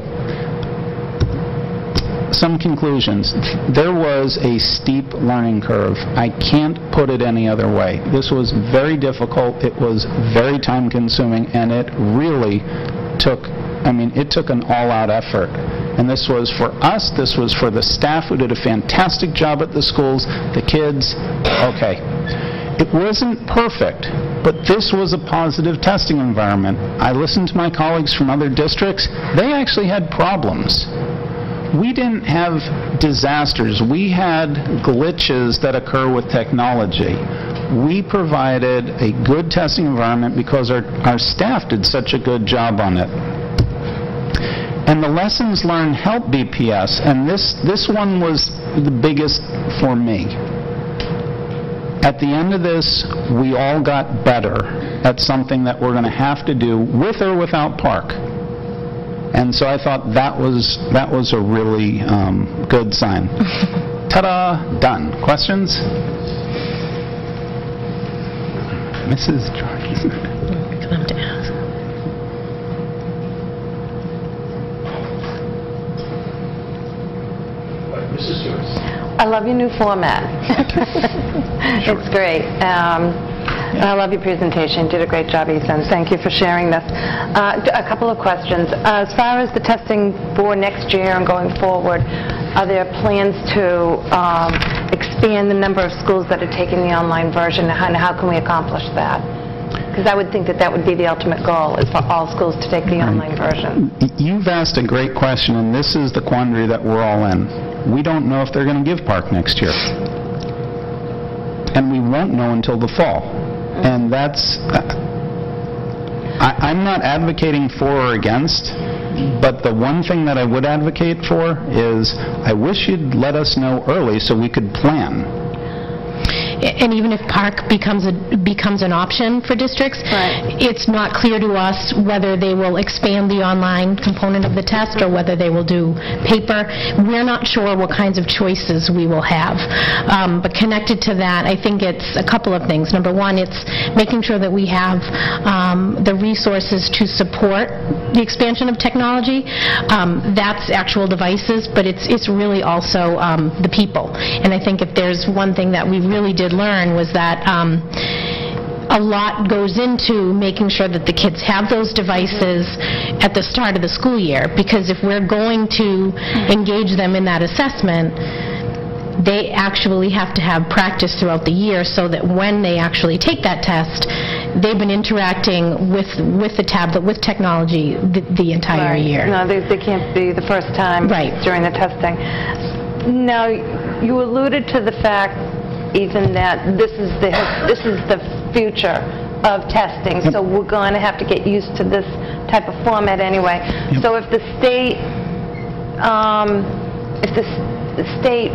I: some conclusions. There was a steep learning curve. I can't put it any other way. This was very difficult. It was very time-consuming, and it really took, I mean, it took an all-out effort. And this was for us, this was for the staff who did a fantastic job at the schools, the kids, okay. It wasn't perfect, but this was a positive testing environment. I listened to my colleagues from other districts. They actually had problems. We didn't have disasters. We had glitches that occur with technology. We provided a good testing environment because our, our staff did such a good job on it. And the lessons learned helped B P S, and this, this one was the biggest for me. At the end of this, we all got better at something that we're going to have to do with or without Park. And so I thought that was, that was a really um, good sign. Ta-da! Done. Questions? Missus Jordan.
B: Come to ask.
E: Missus Joyce.
B: I love your new format. It's great. Um, I love your presentation. You did a great job, Ethan. Thank you for sharing this. Uh, a couple of questions. Uh, as far as the testing for next year and going forward, are there plans to um, expand the number of schools that are taking the online version, and how can we accomplish that? Because I would think that that would be the ultimate goal, is for all schools to take the online version.
I: You've asked a great question, and this is the quandary that we're all in. We don't know if they're going to give Park next year. And we won't know until the fall. And that's, uh, I, I'm not advocating for or against, but the one thing that I would advocate for is I wish you'd let us know early so we could plan.
J: and even if park becomes a becomes an option for districts,
B: Right.
J: it's not clear to us whether they will expand the online component of the test or whether they will do paper. We're not sure what kinds of choices we will have. Um, but connected to that, I think it's a couple of things. Number one, it's making sure that we have um, the resources to support the expansion of technology. Um, that's actual devices, but it's it's really also um, the people. And I think if there's one thing that we really did learn was that um, a lot goes into making sure that the kids have those devices at the start of the school year, because if we're going to engage them in that assessment, they actually have to have practice throughout the year so that when they actually take that test, they've been interacting with with the tablet, with technology, the, the entire
B: Right.
J: year.
B: No, they, they can't be the first time
J: Right.
B: during the testing. Now, you alluded to the fact, Ethan, that this is the this is the future of testing, so we're going to have to get used to this type of format anyway.
I: Yep.
B: So if the state, um, if the, s- the state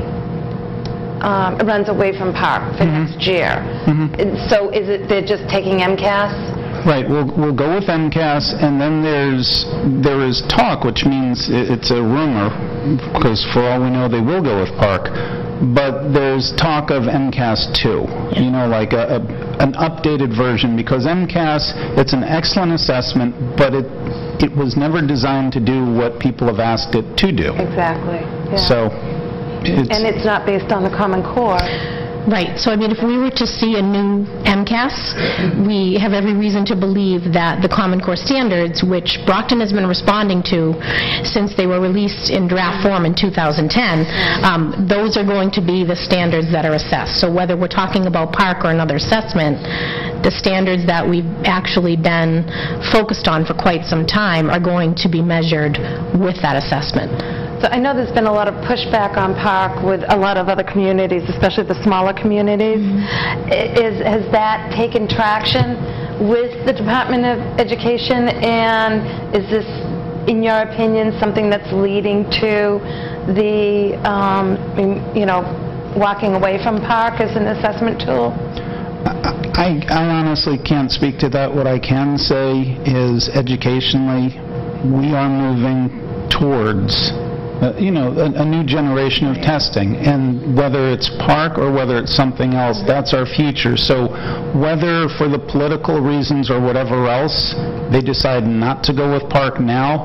B: um, runs away from park for next year, so is it they're just taking MCAS?
I: Right, we'll, we'll go with MCAS, and then there's, there is talk, which means i- it's a rumor, because for all we know, they will go with Park, but there's talk of MCAS two, you know, like a, a, an updated version, because MCAS, it's an excellent assessment, but it, it was never designed to do what people have asked it to do.
B: Exactly. Yeah.
I: So, it's...
B: And it's not based on the Common Core.
J: Right. So, I mean, if we were to see a new MCAS, we have every reason to believe that the Common Core standards, which Brockton has been responding to since they were released in draft form in two thousand ten, um, those are going to be the standards that are assessed. So whether we're talking about Park or another assessment, the standards that we've actually been focused on for quite some time are going to be measured with that assessment.
B: So I know there's been a lot of pushback on Park with a lot of other communities, especially the smaller communities. I- Is, has that taken traction with the Department of Education, and is this, in your opinion, something that's leading to the, um, you know, walking away from Park as an assessment tool?
I: I, I honestly can't speak to that. What I can say is educationally, we are moving towards Uh, you know, a, a new generation of testing, and whether it's Park or whether it's something else, that's our future. So whether for the political reasons or whatever else, they decide not to go with Park now,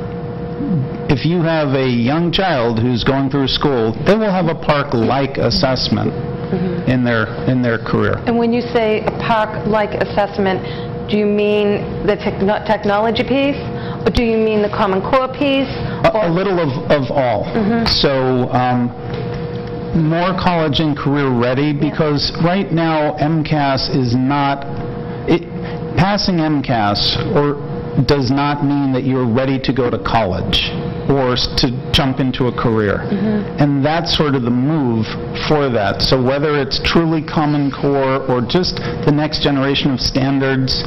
I: if you have a young child who's going through school, they will have a Park-like assessment in their in their career.
B: And when you say a Park-like assessment, do you mean the techno- technology piece, or do you mean the Common Core piece?
I: A, a little of, of all. So um, more college and career ready, because right now MCAS is not, it, passing MCAS or does not mean that you're ready to go to college or s- to jump into a career. And that's sort of the move for that. So whether it's truly Common Core or just the next generation of standards,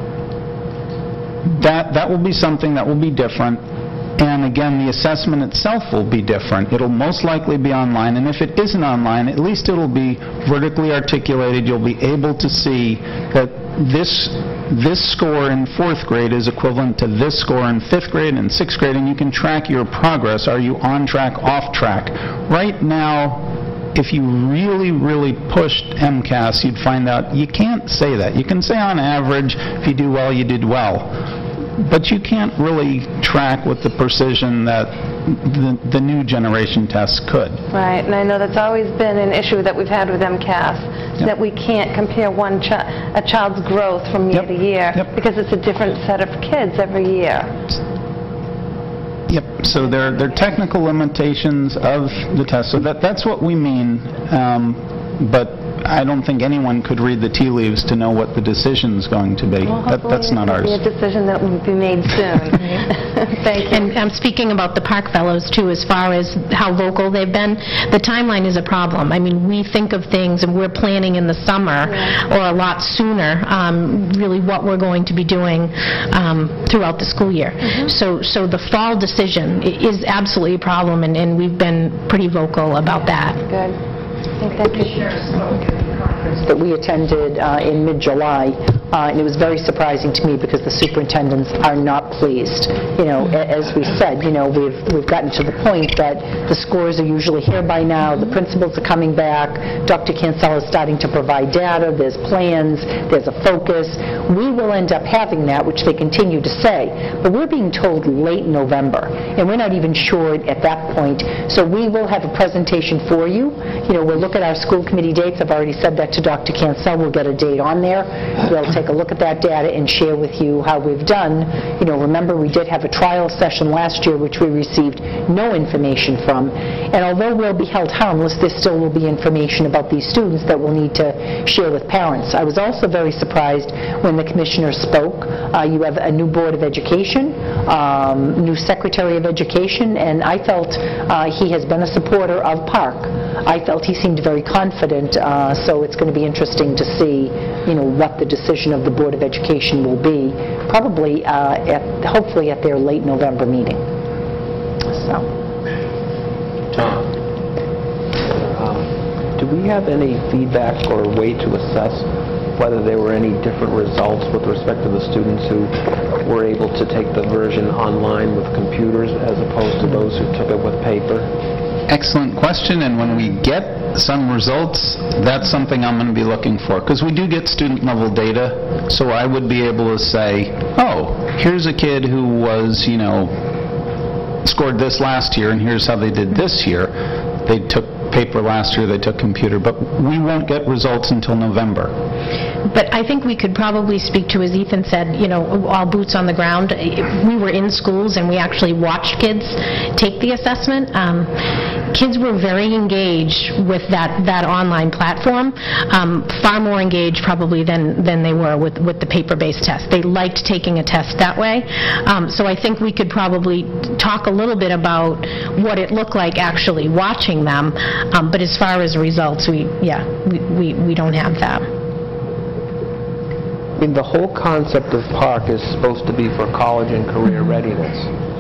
I: that that will be something that will be different. And again, the assessment itself will be different. It'll most likely be online, and if it isn't online, at least it'll be vertically articulated. You'll be able to see that this this score in fourth grade is equivalent to this score in fifth grade and sixth grade, and you can track your progress. Are you on track, off track? Right now, if you really, really pushed MCAS, you'd find out you can't say that. You can say on average, if you do well, you did well. But you can't really track with the precision that the, the new generation tests could.
B: Right, and I know that's always been an issue that we've had with MCAS,
I: Yep.
B: that we can't compare one chi- a child's growth from year
I: Yep.
B: to year,
I: Yep.
B: because it's a different set of kids every year.
I: Yep, so there, there are technical limitations of the test, so that, that's what we mean, um, but I don't think anyone could read the tea leaves to know what the decision's going to be.
B: Well,
I: That, that's not ours.
B: hopefully it'll be a decision that will be made soon. Thank you.
J: And I'm speaking about the Park Fellows, too, as far as how local they've been. The timeline is a problem. I mean, we think of things, and we're planning in the summer, or a lot sooner, um, really what we're going to be doing um, throughout the school year. So so the fall decision i- is absolutely a problem, and, and we've been pretty vocal about that.
B: Good. Thank you.
C: conference that we attended uh, in mid-July, uh, and it was very surprising to me because the superintendents are not pleased. You know, a- as we said, you know, we've we've gotten to the point that the scores are usually here by now, the principals are coming back, Doctor Cancel is starting to provide data, there's plans, there's a focus. We will end up having that, which they continue to say, but we're being told late November, and we're not even sure at that point. So we will have a presentation for you. You know, we'll look at our school committee dates. I've already said that to Doctor Cancel. We'll get a date on there. We'll take a look at that data and share with you how we've done. You know, remember we did have a trial session last year which we received no information from. And although we'll be held harmless, there still will be information about these students that we'll need to share with parents. I was also very surprised when the commissioner spoke. Uh, you have a new Board of Education, um, new Secretary of Education, and I felt uh, he has been a supporter of Park. I felt he seemed very confident, uh, so it's going to be interesting to see, you know, what the decision of the Board of Education will be, probably, uh, at, hopefully at their late November meeting. So.
H: Tom, um, do we have any feedback or way to assess whether there were any different results with respect to the students who were able to take the version online with computers as opposed to those who took it with paper?
I: Excellent question, and when we get some results, that's something I'm going to be looking for, because we do get student-level data, so I would be able to say, oh, here's a kid who was, you know, scored this last year, and here's how they did this year. They took paper last year, they took computer, but we won't get results until November.
J: But I think we could probably speak to, as Ethan said, you know, all boots on the ground. We were in schools and we actually watched kids take the assessment. Um, kids were very engaged with that, that online platform, um, far more engaged probably than, than they were with, with the paper-based test. They liked taking a test that way. Um, so I think we could probably talk a little bit about what it looked like actually watching them. Um, but as far as results, we, yeah, we, we, we don't have that.
H: I mean, the whole concept of Park is supposed to be for college and career readiness,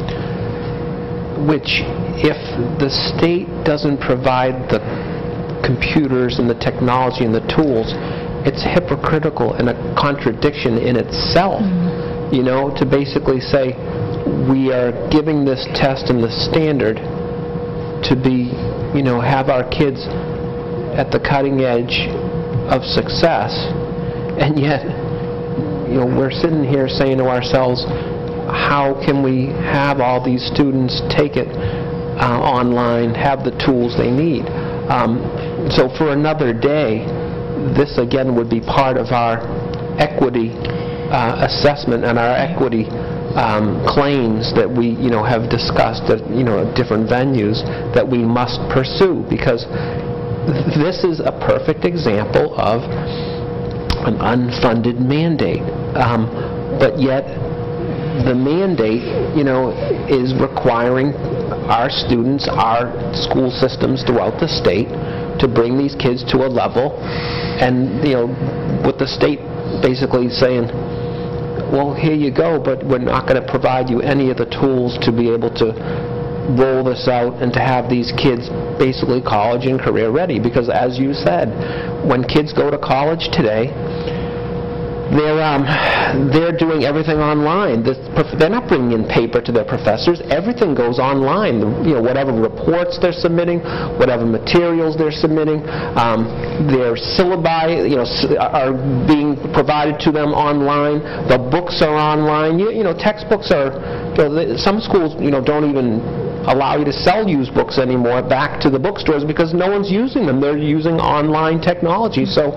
H: which, if the state doesn't provide the computers and the technology and the tools, it's hypocritical and a contradiction in itself, mm-hmm. you know, to basically say we are giving this test and the standard to be, you know, have our kids at the cutting edge of success, and yet, you know, we're sitting here saying to ourselves, how can we have all these students take it uh, online, have the tools they need? Um, so for another day, this again would be part of our equity uh, assessment and our equity um, claims that we, you know, have discussed at, you know, at different venues that we must pursue, because this is a perfect example of an unfunded mandate, um, but yet the mandate, you know, is requiring our students, our school systems throughout the state to bring these kids to a level, and, you know, with the state basically saying, well, here you go, but we're not going to provide you any of the tools to be able to roll this out and to have these kids basically college and career ready. Because as you said, when kids go to college today, they're um, they're doing everything online. This, they're not bringing in paper to their professors. Everything goes online. You know, whatever reports they're submitting, whatever materials they're submitting, um, their syllabi, you know, are being provided to them online. The books are online. You, you know, textbooks are. You know, some schools, you know, don't even allow you to sell used books anymore back to the bookstores because no one's using them. They're using online technology. So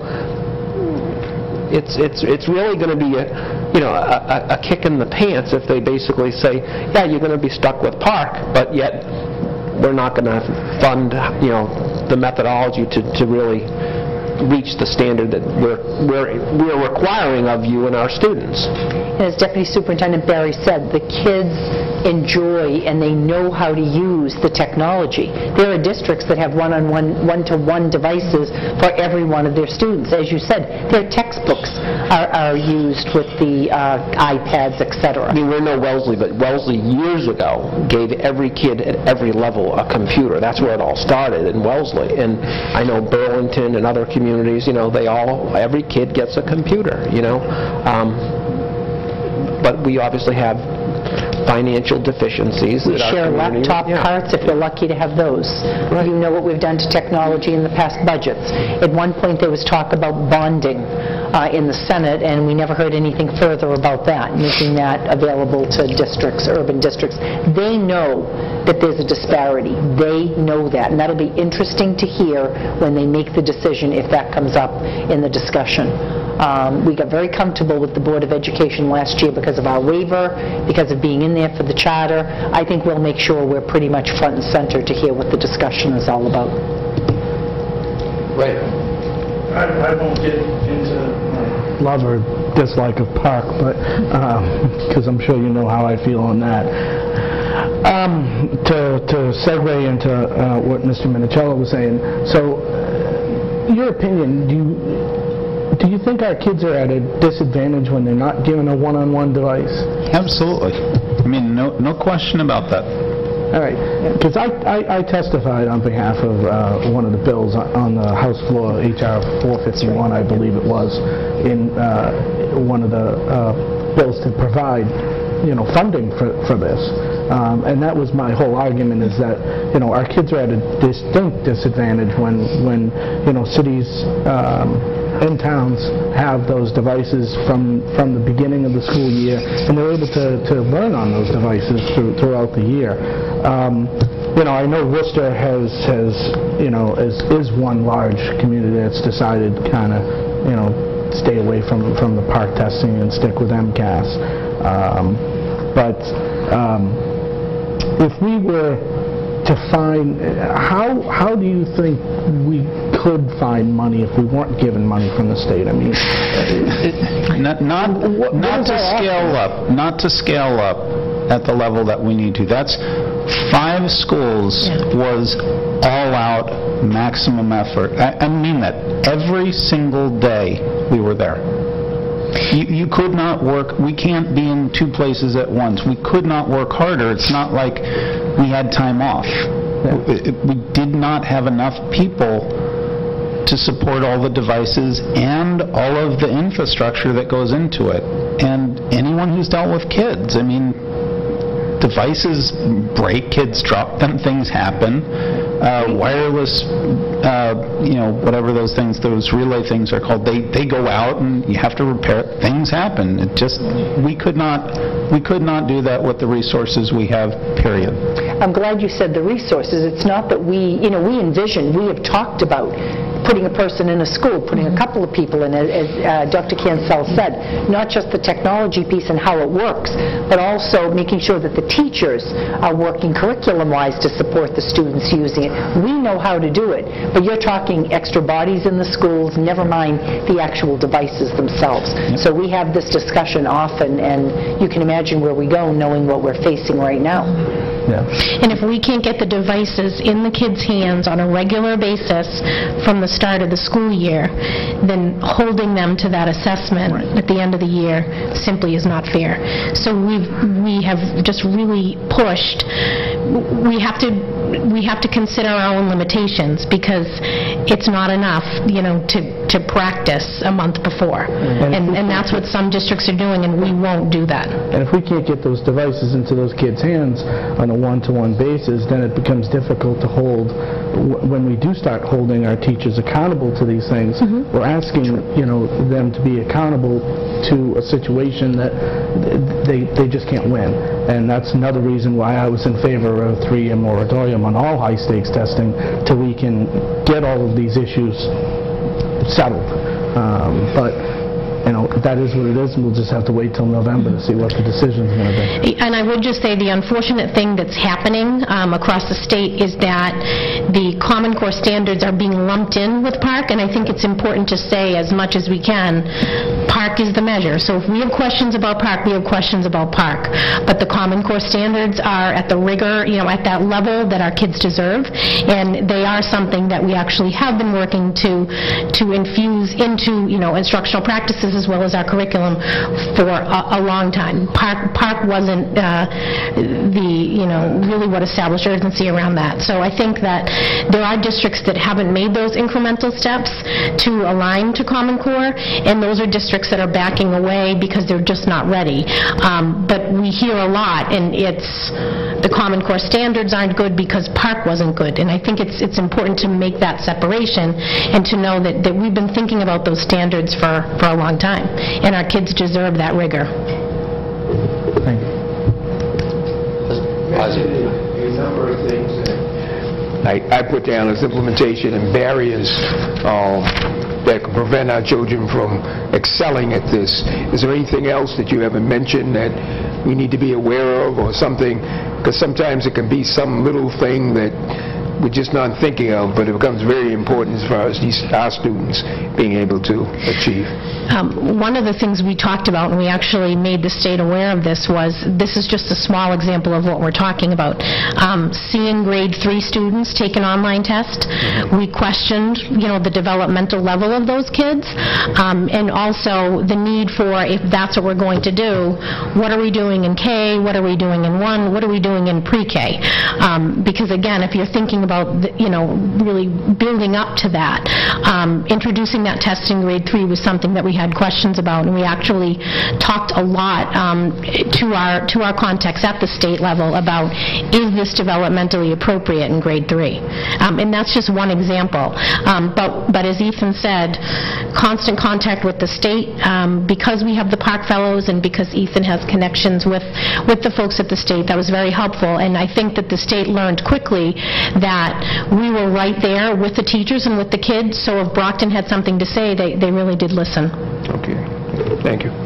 H: it's it's it's really going to be a, you know, a, a kick in the pants if they basically say, yeah, you're going to be stuck with Park, but yet we're not going to fund, you know, the methodology to, to really reach the standard that we're, we're, we're requiring of you and our students.
C: And as Deputy Superintendent Barry said, the kids enjoy and they know how to use the technology. There are districts that have one-on-one, one-to-one devices for every one of their students. As you said, their textbooks are, are used with the uh, iPads, et cetera.
H: I mean, we're no Wellesley, but Wellesley years ago gave every kid at every level a computer. That's where it all started in Wellesley. And I know Burlington and other communities communities, you know, they all, every kid gets a computer, you know. Um, but we obviously have financial deficiencies.
C: We
H: that our
C: share
H: community-
C: laptop
H: yeah.
C: carts if we're lucky to have those.
H: Right.
C: You know what we've done to technology in the past budgets. At one point, there was talk about bonding uh, in the Senate, and we never heard anything further about that, making that available to districts, urban districts. They know that there's a disparity. They know that, and that'll be interesting to hear when they make the decision if that comes up in the discussion. Um, we got very comfortable with the Board of Education last year because of our waiver, because of being in there for the charter. I think we'll make sure we're pretty much front and center to hear what the discussion is all about.
A: Right.
G: I, I won't get into my love or dislike of Park, but because I'm sure you know how I feel on that. Um, to, to segue into uh, what Mister Minicello was saying, so uh, your opinion, do you do you think our kids are at a disadvantage when they're not given a one-on-one device?
I: Absolutely. I mean, no, no question about that.
G: All right, because I, I, I testified on behalf of uh, one of the bills on the House floor, H R four fifty-one, I believe it was, in uh, one of the uh, bills to provide, you know, funding for, for this. Um, and that was my whole argument, is that, you know, our kids are at a distinct disadvantage when, when you know, cities um, and towns have those devices from, from the beginning of the school year, and they're able to, to learn on those devices through, throughout the year. Um, you know, I know Worcester has, has you know, is, is one large community that's decided kind of, you know, stay away from, from the park testing and stick with M C A S. Um, but um, if we were to find, how how do you think we could find money if we weren't given money from the state? I mean, it,
I: Not, not,
G: What-
I: not
G: what is
I: to
G: our
I: scale up, not to scale up at the level that we need to. That's five schools was all out maximum effort. I, I mean that. Every single day we were there. You, you could not work, we can't be in two places at once. We could not work harder. It's not like we had time off. We, we did not have enough people to support all the devices and all of the infrastructure that goes into it. And anyone who's dealt with kids, I mean, devices break, kids drop them, things happen. Uh, wireless, uh, you know, whatever those things, those relay things are called, they, they go out and you have to repair it. Things happen. It just, we could not, we could not do that with the resources we have, period.
C: I'm glad you said the resources. It's not that we, you know, we envision, we have talked about putting a person in a school, putting a couple of people in, as uh, Doctor Cancel said, not just the technology piece and how it works, but also making sure that the teachers are working curriculum-wise to support the students using it. We know how to do it, but you're talking extra bodies in the schools, never mind the actual devices themselves. Yep. So we have this discussion often, and you can imagine where we go knowing what we're facing right now.
G: yeah.
J: And if we can't get the devices in the kids' hands on a regular basis from the start of the school year, then holding them to that assessment at the end of the year simply is not fair. So we've, we have just really pushed. We have to we have to consider our own limitations, because it's not enough, you know, to, to practice a month before.
G: And,
J: And, and that's what some districts are doing, and we won't do that.
G: and if we can't get those devices into those kids' hands on a one-to-one basis, then it becomes difficult to hold. W- when we do start holding our teachers accountable to these things, we're asking, you know, them to be accountable to a situation that they they just can't win. And that's another reason why I was in favor of a three-year moratorium on all high-stakes testing till we can get all of these issues settled. Um, but you know, that is what it is, and we'll just have to wait till November to see what the decision's going to be.
J: And I would just say the unfortunate thing that's happening um, across the state is that the Common Core standards are being lumped in with Park, and I think it's important to say as much as we can, Park Park is the measure. So if we have questions about Park, we have questions about Park. But the Common Core standards are at the rigor, you know, at that level that our kids deserve, and they are something that we actually have been working to to infuse into, you know, instructional practices as well as our curriculum for a, a long time. Park Park wasn't uh, the, you know, really what established urgency around that. So I think that there are districts that haven't made those incremental steps to align to Common Core, and those are districts that are backing away because they're just not ready. Um, but we hear a lot, and it's the Common Core standards aren't good because Park wasn't good. And I think it's it's important to make that separation and to know that, that we've been thinking about those standards for, for a long time, and our kids deserve that rigor.
G: Thank you.
K: A number of things that I, I put down as implementation and barriers um, that can prevent our children from excelling at this. Is there anything else that you haven't mentioned that we need to be aware of, or something? Because sometimes it can be some little thing that we're just not thinking of, but it becomes very important as far as these, our students being able to achieve.
J: Um, one of the things we talked about, and we actually made the state aware of this, was this is just a small example of what we're talking about. Um, seeing grade three students take an online test, mm-hmm. we questioned, you know, the developmental level of those kids, um, and also the need for, if that's what we're going to do, what are we doing in K, what are we doing in one, what are we doing in pre-K? Um, because again, if you're thinking about, the, you know, really building up to that, um, introducing that test in grade three was something that we had questions about, and we actually talked a lot um, to our to our contacts at the state level about, is this developmentally appropriate in grade three? Um, and that's just one example. Um, but but as Ethan said, constant contact with the state, um, because we have the Park Fellows and because Ethan has connections with with the folks at the state, that was very helpful. And I think that the state learned quickly that we were right there with the teachers and with the kids, so if Brockton had something to say, they, they really did listen.
K: Okay. Thank you.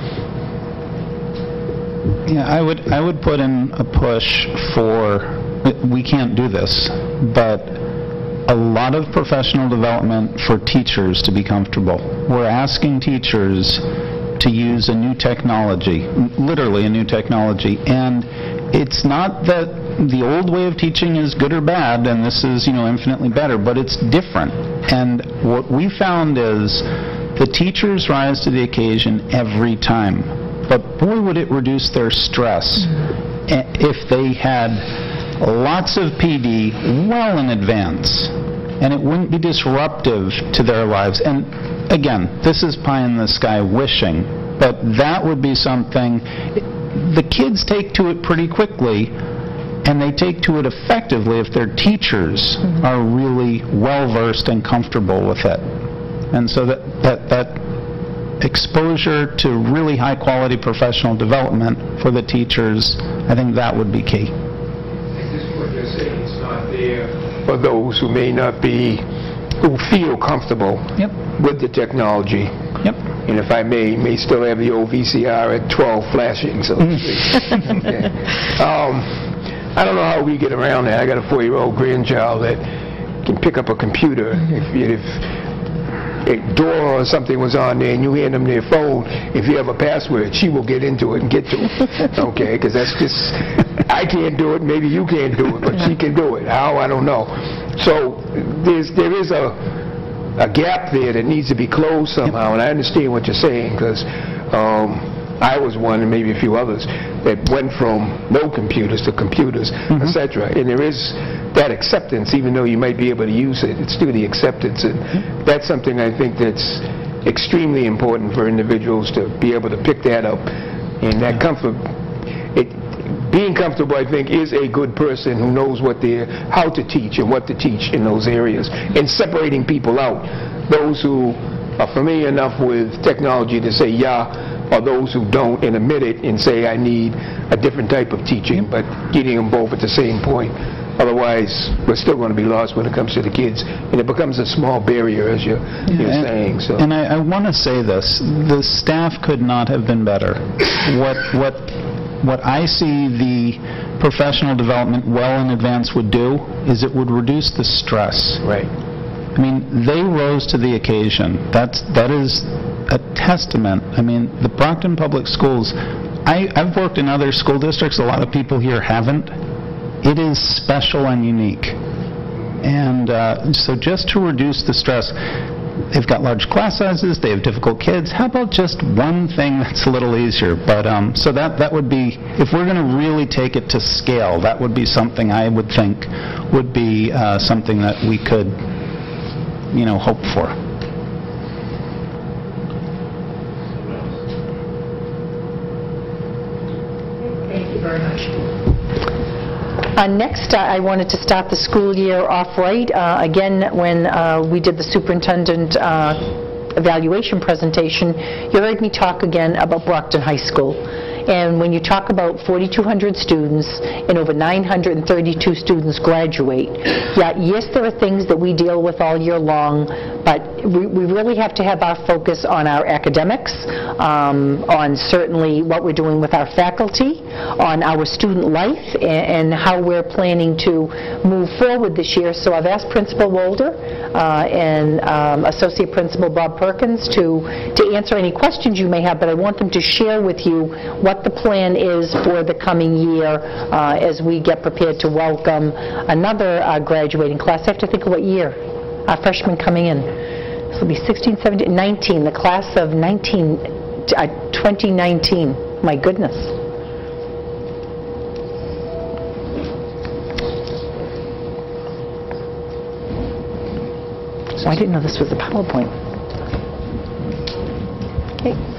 I: Yeah, I would I would put in a push for, we can't do this, but a lot of professional development for teachers to be comfortable. We're asking teachers to use a new technology, literally a new technology, and it's not that the old way of teaching is good or bad, and this is, you know, infinitely better, but it's different. And what we found is the teachers rise to the occasion every time. But boy, would it reduce their stress if they had lots of P D well in advance, and it wouldn't be disruptive to their lives. And again, this is pie in the sky wishing, but that would be something. The kids take to it pretty quickly, and they take to it effectively if their teachers mm-hmm. are really well-versed and comfortable with it. And so that, that, that exposure to really high-quality professional development for the teachers, I think that would be key.
K: This is what you're saying, it's not there for those who may not be, who feel comfortable
I: yep.
K: with the technology.
I: Yep.
K: And if I may, may still have the old V C R at twelve flashing, so to speak. Okay. Um, I don't know how we get around that. I got a four-year-old grandchild that can pick up a computer. If, if a door or something was on there and you hand them their phone, if you have a password, she will get into it and get to it. Okay, because that's just, I can't do it, maybe you can't do it, but she can do it. How, I don't know. So there's, there is a a gap there that needs to be closed somehow, and I understand what you're saying, because um, I was one, and maybe a few others, that went from no computers to computers, mm-hmm. et cetera. And there is that acceptance, even though you might be able to use it, it's still the acceptance, and mm-hmm. that's something I think that's extremely important for individuals to be able to pick that up, and that comfort. It, being comfortable, I think, is a good person who knows what they're, how to teach and what to teach in those areas, and separating people out. Those who are familiar enough with technology to say yeah, or those who don't and admit it and say I need a different type of teaching, but getting them both at the same point. Otherwise, we're still going to be lost when it comes to the kids, and it becomes a small barrier, as you're, yeah, you're
I: and,
K: saying. So.
I: And I, I want to say this: the staff could not have been better. What what what I see the professional development well in advance would do is it would reduce the stress.
K: Right.
I: I mean, they rose to the occasion. That's that is a testament. I mean, the Brockton Public Schools, I, I've worked in other school districts, a lot of people here haven't. It is special and unique. And uh, so just to reduce the stress, they've got large class sizes, they have difficult kids. How about just one thing that's a little easier? But um, so that, that would be, if we're going to really take it to scale, that would be something I would think would be uh, something that we could, you know, hope for.
C: Thank you very much. Uh, next, uh, I wanted to start the school year off right. Uh, again, when uh, we did the superintendent uh, evaluation presentation, you heard me talk again about Brockton High School. And when you talk about forty-two hundred students and over nine hundred thirty-two students graduate, yeah, yes, there are things that we deal with all year long, but we, we really have to have our focus on our academics, um, on certainly what we're doing with our faculty, on our student life, and, and how we're planning to move forward this year. So I've asked Principal Wolder uh, and um, Associate Principal Bob Perkins to, to answer any questions you may have, but I want them to share with you what the plan is for the coming year uh, as we get prepared to welcome another uh, graduating class. I have to think of what year. Our freshmen coming in. This will be sixteen, seventeen, nineteen, the class of nineteen, uh, twenty nineteen. My goodness. Oh, I didn't know this was a PowerPoint. Okay.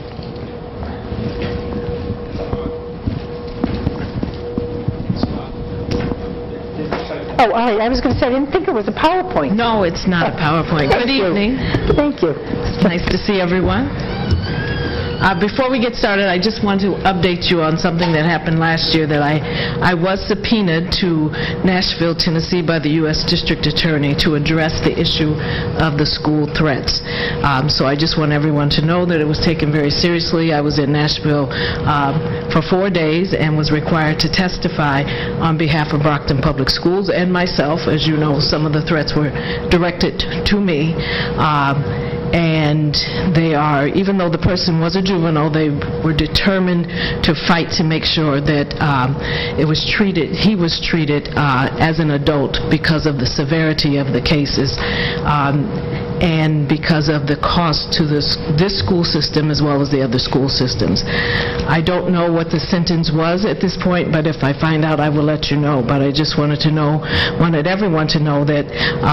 C: Oh, all right. I was going to say, I didn't think it was a PowerPoint.
L: No, it's not a PowerPoint. Good evening.
C: Thank you.
L: It's nice to see everyone. Uh, before we get started, I just want to update you on something that happened last year, that I, I was subpoenaed to Nashville, Tennessee by the U S District Attorney to address the issue of the school threats. Um, so I just want everyone to know that it was taken very seriously. I was in Nashville um, for four days and was required to testify on behalf of Brockton Public Schools and myself. As you know, some of the threats were directed to me. Um, and they are, even though the person was a juvenile, they were determined to fight to make sure that um, it was treated, he was treated uh, as an adult because of the severity of the cases. Um, and because of the cost to this, this school system as well as the other school systems. I don't know what the sentence was at this point, but if I find out, I will let you know. But I just wanted to know, wanted everyone to know that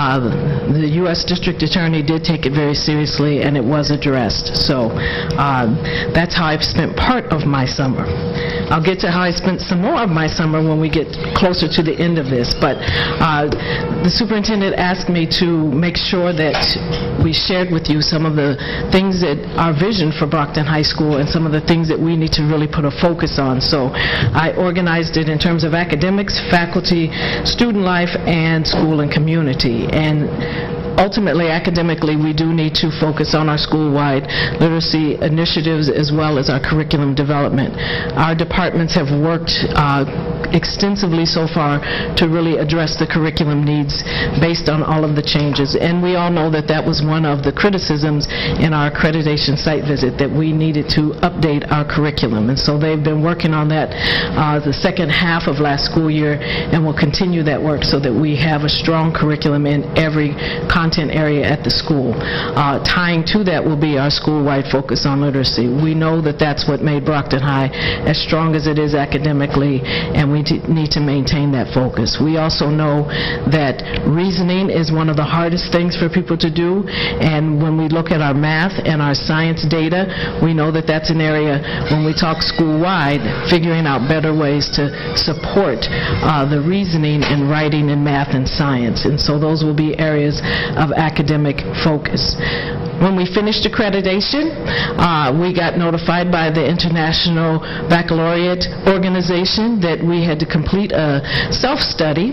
L: uh, the U S District Attorney did take it very seriously, and it was addressed. So uh, that's how I've spent part of my summer. I'll get to how I spent some more of my summer when we get closer to the end of this. But uh, the superintendent asked me to make sure that we shared with you some of the things that our vision for Brockton High School and some of the things that we need to really put a focus on. So I organized it in terms of academics, faculty, student life, and school and community. And ultimately, academically, we do need to focus on our school-wide literacy initiatives as well as our curriculum development. Our departments have worked uh, extensively so far to really address the curriculum needs based on all of the changes. And we all know that that was one of the criticisms in our accreditation site visit, that we needed to update our curriculum. And so they've been working on that uh, the second half of last school year, and will continue that work so that we have a strong curriculum in every content area at the school. Uh, tying to that will be our school-wide focus on literacy. We know that that's what made Brockton High as strong as it is academically, and we need to maintain that focus. We also know that reasoning is one of the hardest things for people to do, and when we look at our math and our science data, we know that that's an area, when we talk school-wide, figuring out better ways to support uh, the reasoning and writing and math and science. And so those will be areas of academic focus. When we finished accreditation, uh, we got notified by the International Baccalaureate Organization that we had to complete a self-study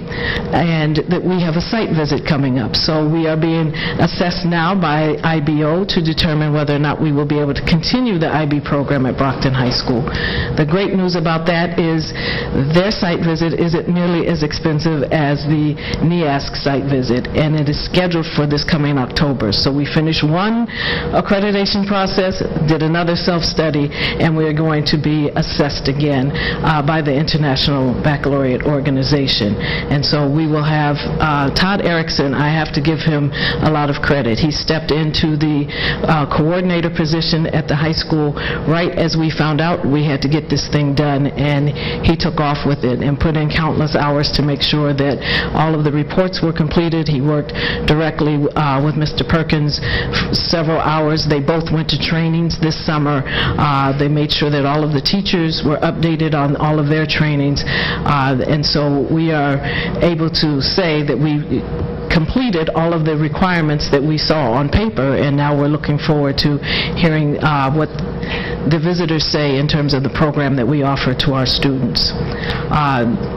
L: and that we have a site visit coming up. So we are being assessed now by I B O to determine whether or not we will be able to continue the I B program at Brockton High School. The great news about that is their site visit isn't nearly as expensive as the N E A S C site visit, and it is scheduled for this coming October. So we finish one one accreditation process, did another self-study, and we are going to be assessed again uh, by the International Baccalaureate Organization. And so we will have uh, Todd Erickson. I have to give him a lot of credit. He stepped into the uh, coordinator position at the high school right as we found out we had to get this thing done, and he took off with it and put in countless hours to make sure that all of the reports were completed. He worked directly uh, with Mister Perkins for several hours. They both went to trainings this summer. Uh, they made sure that all of the teachers were updated on all of their trainings, uh, and so we are able to say that we completed all of the requirements that we saw on paper, and now we're looking forward to hearing uh, what the visitors say in terms of the program that we offer to our students. Uh,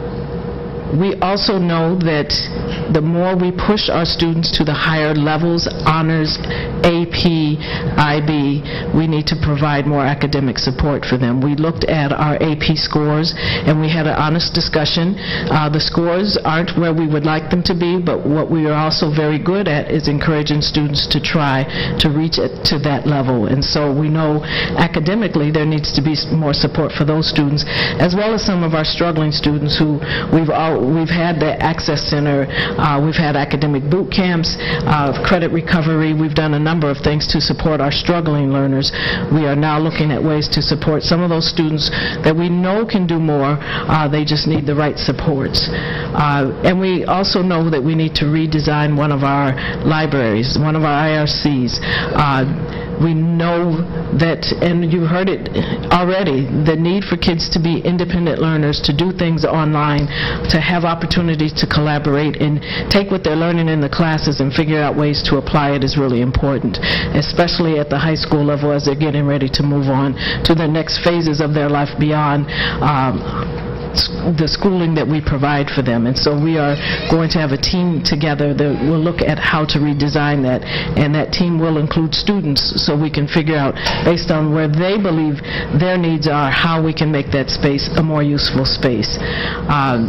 L: We also know that the more we push our students to the higher levels, honors, A P, I B, we need to provide more academic support for them. We looked at our A P scores and we had an honest discussion. Uh, the scores aren't where we would like them to be, but what we are also very good at is encouraging students to try to reach it to that level. And so we know academically there needs to be more support for those students, as well as some of our struggling students who we've all We've had the Access Center, uh, we've had academic boot camps, uh, credit recovery. We've done a number of things to support our struggling learners. We are now looking at ways to support some of those students that we know can do more. Uh, they just need the right supports. Uh, and we also know that we need to redesign one of our libraries, one of our I R Cs. Uh, We know that, and you heard it already, the need for kids to be independent learners, to do things online, to have opportunities to collaborate and take what they're learning in the classes and figure out ways to apply it is really important, especially at the high school level as they're getting ready to move on to the next phases of their life beyond um, the schooling that we provide for them. And so we are going to have a team together that will look at how to redesign that, and that team will include students so we can figure out, based on where they believe their needs are, how we can make that space a more useful space. Um,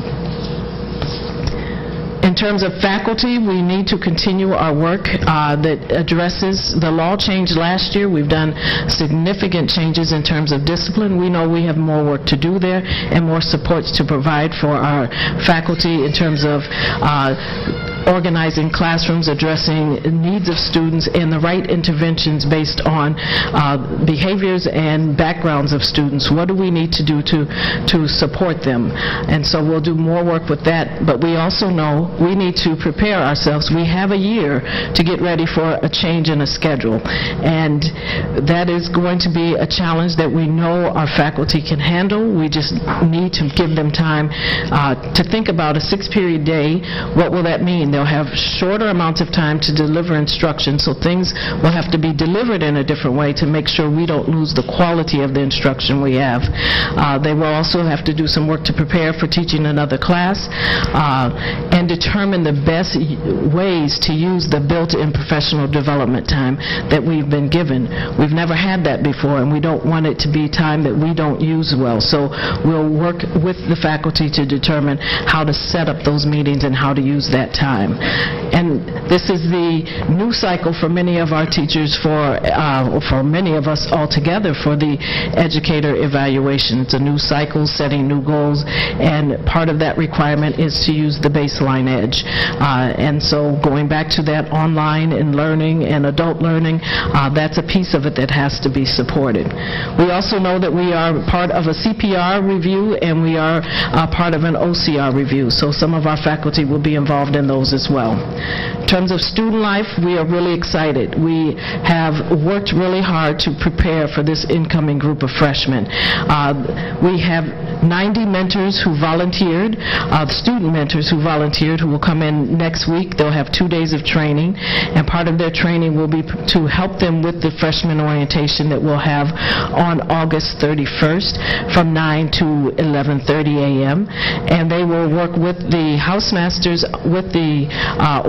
L: In terms of faculty, we need to continue our work uh, that addresses the law change last year. We've done significant changes in terms of discipline. We know we have more work to do there and more supports to provide for our faculty in terms of uh, organizing classrooms, addressing needs of students, and the right interventions based on uh, behaviors and backgrounds of students. What do we need to do to, to support them? And so we'll do more work with that, but we also know we need to prepare ourselves. We have a year to get ready for a change in a schedule, and that is going to be a challenge that we know our faculty can handle. We just need to give them time uh, to think about a six-period day. What will that mean? They'll have shorter amounts of time to deliver instruction, so things will have to be delivered in a different way to make sure we don't lose the quality of the instruction we have. Uh, they will also have to do some work to prepare for teaching another class uh, and determine the best ways to use the built-in professional development time that we've been given. We've never had that before, and we don't want it to be time that we don't use well. So we'll work with the faculty to determine how to set up those meetings and how to use that time. And this is the new cycle for many of our teachers, for uh, for many of us altogether, for the educator evaluation. It's a new cycle, setting new goals, and part of that requirement is to use the baseline edge. Uh, and so going back to that online and learning and adult learning, uh, that's a piece of it that has to be supported. We also know that we are part of a C P R review, and we are uh, part of an O C R review, so some of our faculty will be involved in those as well. In terms of student life, we are really excited. We have worked really hard to prepare for this incoming group of freshmen. Uh, we have ninety mentors who volunteered, uh, student mentors who volunteered, who will come in next week. They'll have two days of training, and part of their training will be to help them with the freshman orientation that we'll have on August thirty-first from nine to eleven thirty a m And they will work with the house masters with the uh, orientation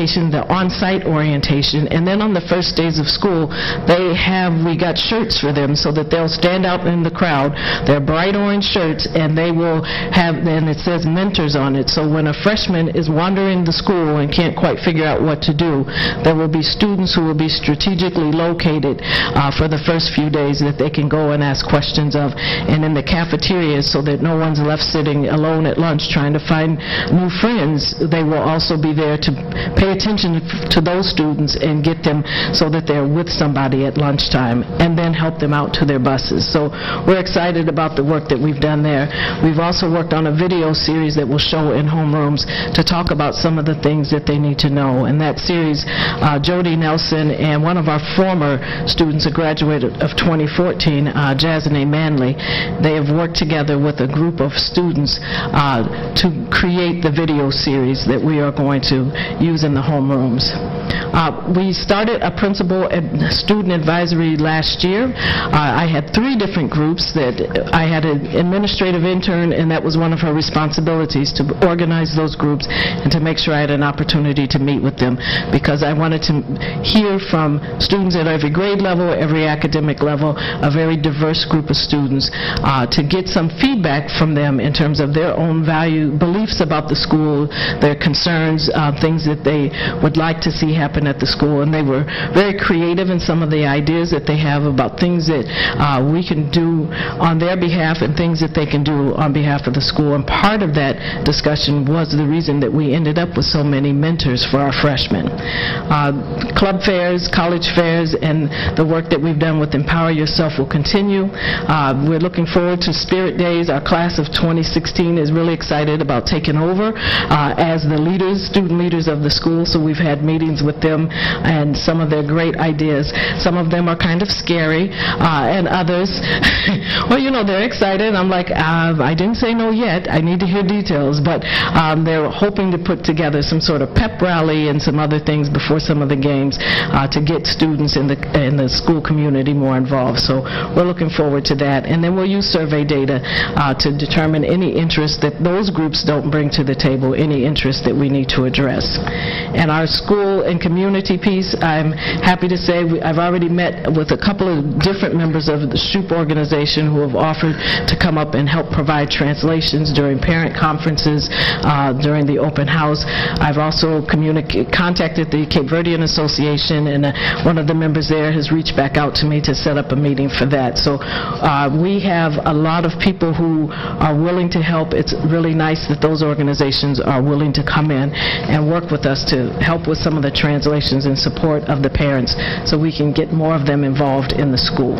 L: orientation, the on-site orientation, and then on the first days of school, they have, we got shirts for them so that they'll stand out in the crowd. They're bright orange shirts, and they will have, and it says mentors on it, so when a freshman is wandering the school and can't quite figure out what to do, there will be students who will be strategically located uh, for the first few days that they can go and ask questions of, and in the cafeterias so that no one's left sitting alone at lunch trying to find new friends. They will also be there to pay attention to those students and get them so that they're with somebody at lunchtime, and then help them out to their buses. So we're excited about the work that we've done there. We've also worked on a video series that will show in homerooms to talk about some of the things that they need to know. And that series, uh, Jody Nelson and one of our former students, a graduate of twenty fourteen, uh, Jasmine Manley, they have worked together with a group of students uh, to create the video series that we are going to use in the homerooms. Uh, we started a principal and student advisory last year. Uh, I had three different groups. That I had an administrative intern, and that was one of her responsibilities, to organize those groups and to make sure I had an opportunity to meet with them, because I wanted to hear from students at every grade level, every academic level, a very diverse group of students, uh, to get some feedback from them in terms of their own value, beliefs about the school, their concerns, uh, things that they would like to see happen at the school. And they were very creative in some of the ideas that they have about things that uh, we can do on their behalf and things that they can do on behalf of the school. And part of that discussion was the reason that we ended up with so many mentors for our freshmen. Uh, club fairs, college fairs, and the work that we've done with Empower Yourself will continue. Uh, we're looking forward to Spirit Days. Our class of twenty sixteen is really excited about taking over uh, as the leaders, student leaders of the school, so we've had meetings with them and some of their great ideas. Some of them are kind of scary, uh, and others, well, you know, they're excited. I'm like, uh, I didn't say no yet. I need to hear details, but um, they're hoping to put together some sort of pep rally and some other things before some of the games uh, to get students in the in the school community more involved. So we're looking forward to that. And then we'll use survey data uh, to determine any interest that those groups don't bring to the table, any interest that we need to address. And our school and community piece, I'm happy to say we, I've already met with a couple of different members of the Shoup organization who have offered to come up and help provide translations during parent conferences, uh, during the open house. I've also contacted the Cape Verdean Association, and uh, one of the members there has reached back out to me to set up a meeting for that. So uh, we have a lot of people who are willing to help. It's really nice that those organizations are willing to come in and work with us to help with some of the translations in support of the parents, so we can get more of them involved in the school.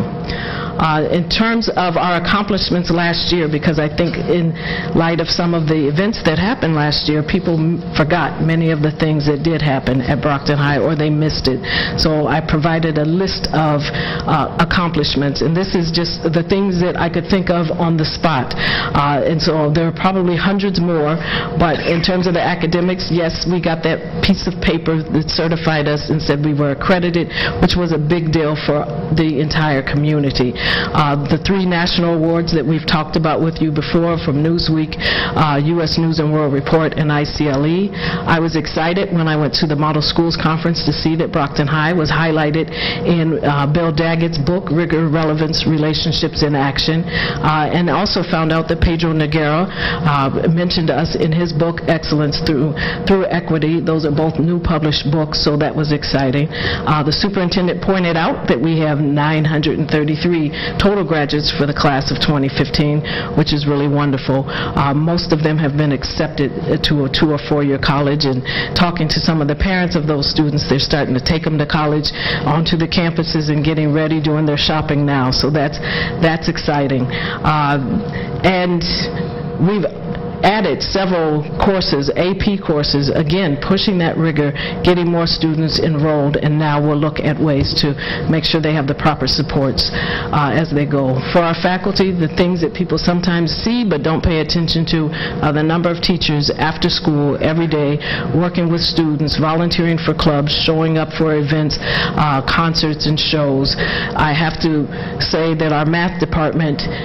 L: Uh, in terms of our accomplishments last year, because I think in light of some of the events that happened last year, people m forgot many of the things that did happen at Brockton High, or they missed it. So I provided a list of uh, accomplishments, and this is just the things that I could think of on the spot. Uh, and so there are probably hundreds more, but in terms of the academics, yes, we got that piece of paper that certified us and said we were accredited, which was a big deal for the entire community. Uh, the three national awards that we've talked about with you before from Newsweek, uh, U S News and World Report, and I C L E. I was excited when I went to the Model Schools Conference to see that Brockton High was highlighted in uh, Bill Daggett's book, Rigor, Relevance, Relationships in Action, uh, and also found out that Pedro Noguera uh, mentioned us in his book, Excellence Through, Through Equity. Those are both new published books, so that was exciting. Uh, the superintendent pointed out that we have nine hundred thirty-three total graduates for the class of twenty fifteen, which is really wonderful. Uh, most of them have been accepted to a two or four year college, and talking to some of the parents of those students, they're starting to take them to college, onto the campuses, and getting ready, doing their shopping now. So that's that's exciting. Uh, and we've added several courses, A P courses, again, pushing that rigor, getting more students enrolled, and now we'll look at ways to make sure they have the proper supports uh, as they go. For our faculty, the things that people sometimes see but don't pay attention to are the number of teachers after school, every day, working with students, volunteering for clubs, showing up for events, uh, concerts and shows. I have to say that our math department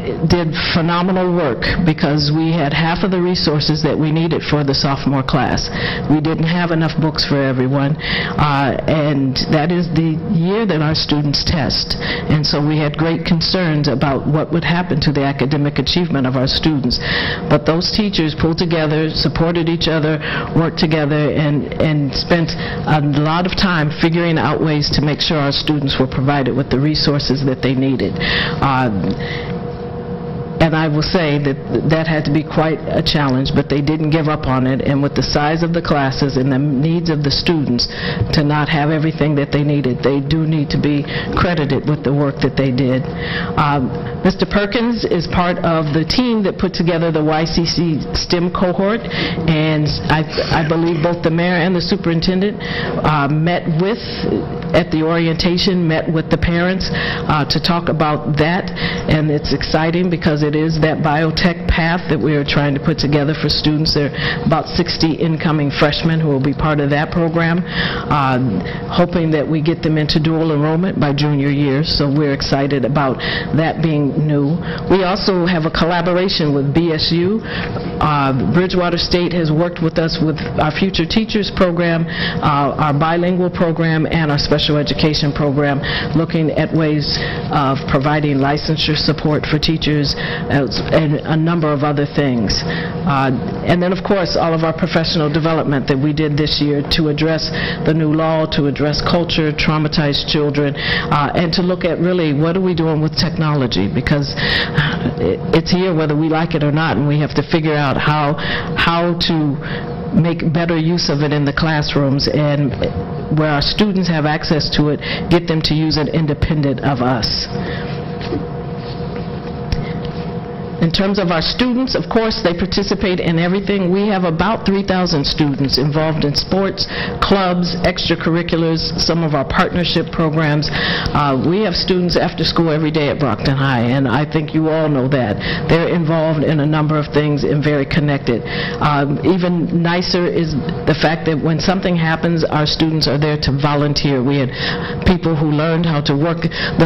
L: did phenomenal work because we had half of the resources that we needed for the sophomore class. We didn't have enough books for everyone, uh, and that is the year that our students test. And so we had great concerns about what would happen to the academic achievement of our students. But those teachers pulled together, supported each other, worked together, and, and spent a lot of time figuring out ways to make sure our students were provided with the resources that they needed. Uh, And I will say that that had to be quite a challenge, but they didn't give up on it. And with the size of the classes and the needs of the students to not have everything that they needed, they do need to be credited with the work that they did. Um, Mister Perkins is part of the team that put together the Y C C STEM cohort, and I, I believe both the mayor and the superintendent uh, met with, at the orientation, met with the parents uh, to talk about that. And it's exciting because it It is that biotech path that we are trying to put together for students. There are about sixty incoming freshmen who will be part of that program, uh, hoping that we get them into dual enrollment by junior year, so we're excited about that being new. We also have a collaboration with B S U. Uh, Bridgewater State has worked with us with our Future Teachers program, uh, our bilingual program, and our special education program, looking at ways of providing licensure support for teachers, and a number of other things. Uh, and then, of course, all of our professional development that we did this year to address the new law, to address culture, traumatized children, uh, and to look at really what are we doing with technology, because it's here whether we like it or not, and we have to figure out how, how to make better use of it in the classrooms, and where our students have access to it, get them to use it independent of us. In terms of our students, of course, they participate in everything. We have about three thousand students involved in sports, clubs, extracurriculars, some of our partnership programs. Uh, we have students after school every day at Brockton High, and I think you all know that. They're involved in a number of things and very connected. Um, even nicer is the fact that when something happens, our students are there to volunteer. We had people who learned how to work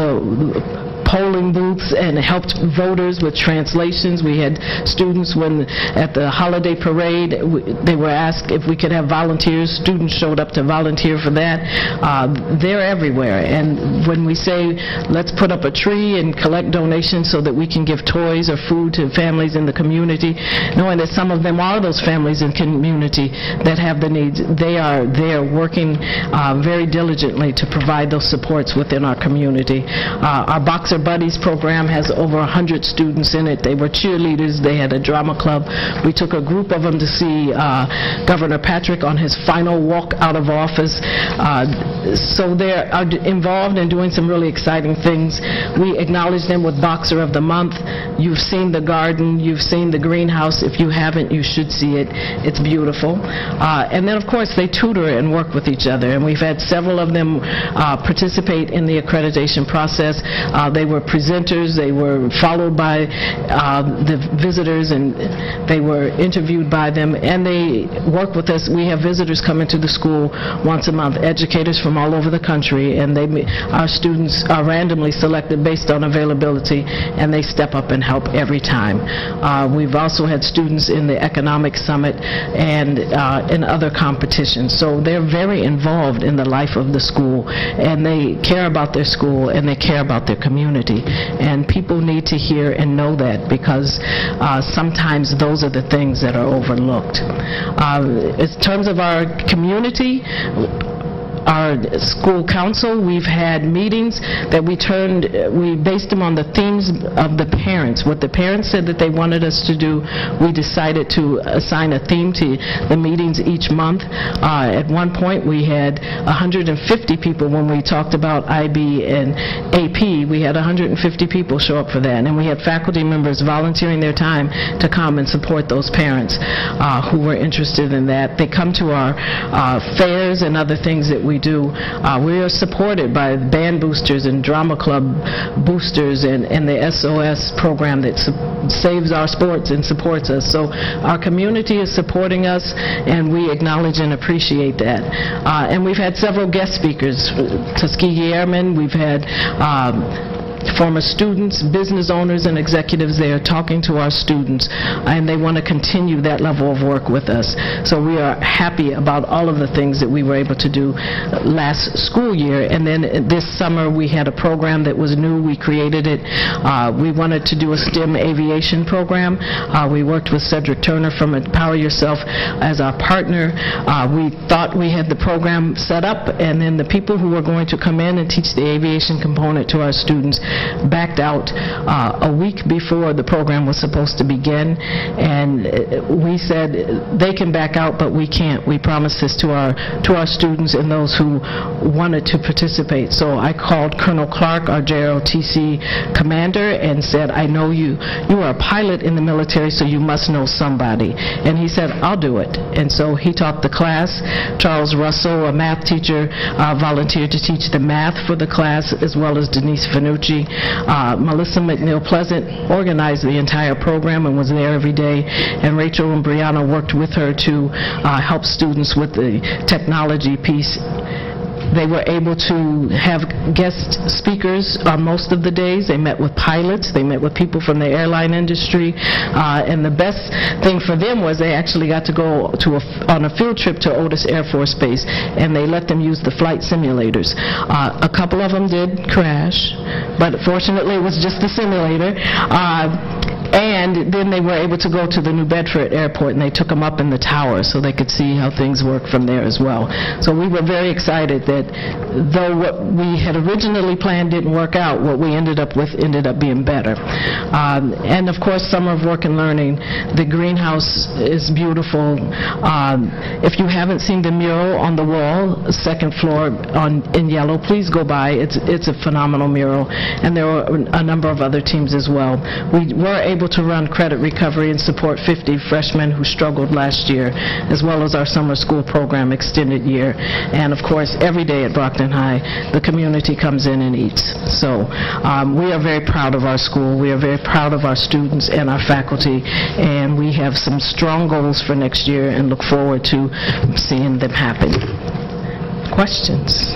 L: the polling booths and helped voters with translations. We had students when at the holiday parade, they were asked if we could have volunteers. Students showed up to volunteer for that. Uh, they're everywhere. And when we say, let's put up a tree and collect donations so that we can give toys or food to families in the community, knowing that some of them are those families in community that have the needs, they are there working uh, very diligently to provide those supports within our community. Uh, our Boxer Buddies program has over one hundred students in it. They were cheerleaders. They had a drama club. We took a group of them to see uh, Governor Patrick on his final walk out of office. Uh, so they are involved in doing some really exciting things. We acknowledge them with Boxer of the Month. You've seen the garden. You've seen the greenhouse. If you haven't, you should see it. It's beautiful. Uh, and then, of course, they tutor and work with each other. And we've had several of them uh, participate in the accreditation process. Uh, they were presenters. They were followed by uh, the visitors, and they were interviewed by them. And they work with us. We have visitors come into the school once a month, educators from all over the country, and they, our students are randomly selected based on availability, and they step up and help every time. Uh, we've also had students in the Economic Summit and uh, in other competitions. So they're very involved in the life of the school, and they care about their school, and they care about their community. And people need to hear and know that, because uh, sometimes those are the things that are overlooked. Uh, in terms of our community, our school council, we've had meetings that we turned, we based them on the themes of the parents. What the parents said that they wanted us to do, we decided to assign a theme to the meetings each month. Uh, at one point, we had one hundred fifty people when we talked about I B and A P. We had one hundred fifty people show up for that, and we had faculty members volunteering their time to come and support those parents uh, who were interested in that. They come to our uh, fairs and other things that we do. Uh, we are supported by band boosters and drama club boosters and, and the S O S program that saves our sports and supports us. So our community is supporting us, and we acknowledge and appreciate that. Uh, and we've had several guest speakers, Tuskegee Airmen, we've had um, former students, business owners, and executives there talking to our students, and they want to continue that level of work with us. So we are happy about all of the things that we were able to do last school year. And then this summer we had a program that was new. We created it. Uh, we wanted to do a STEM aviation program. Uh, we worked with Cedric Turner from Empower Yourself as our partner. Uh, we thought we had the program set up, and then the people who were going to come in and teach the aviation component to our students backed out uh, a week before the program was supposed to begin, and we said they can back out, but we can't. We promised this to our to our students and those who wanted to participate. So I called Colonel Clark, our J R O T C commander, and said, I know you. You are a pilot in the military, so you must know somebody. And he said, I'll do it. And so he taught the class. Charles Russell, a math teacher, uh, volunteered to teach the math for the class, as well as Denise Finucci. Uh, Melissa McNeil Pleasant organized the entire program and was there every day. And Rachel and Brianna worked with her to uh, help students with the technology piece. They were able to have guest speakers on most of the days. They met with pilots. They met with people from the airline industry. Uh, and the best thing for them was they actually got to go to a, on a field trip to Otis Air Force Base, and they let them use the flight simulators. Uh, a couple of them did crash, but fortunately it was just a simulator. Uh, And then they were able to go to the New Bedford Airport, and they took them up in the tower so they could see how things work from there as well. So we were very excited that though what we had originally planned didn't work out, what we ended up with ended up being better. Um, and of course, Summer of Work and Learning. The greenhouse is beautiful. Um, if you haven't seen the mural on the wall, second floor on, in yellow, please go by. It's, it's a phenomenal mural. And there were a number of other teams as well. We were able to run credit recovery and support fifty freshmen who struggled last year, as well as our summer school program extended year. And of course, every day at Brockton High, the community comes in and eats. So um, we are very proud of our school. We are very proud of our students and our faculty, and we have some strong goals for next year and look forward to seeing them happen. Questions?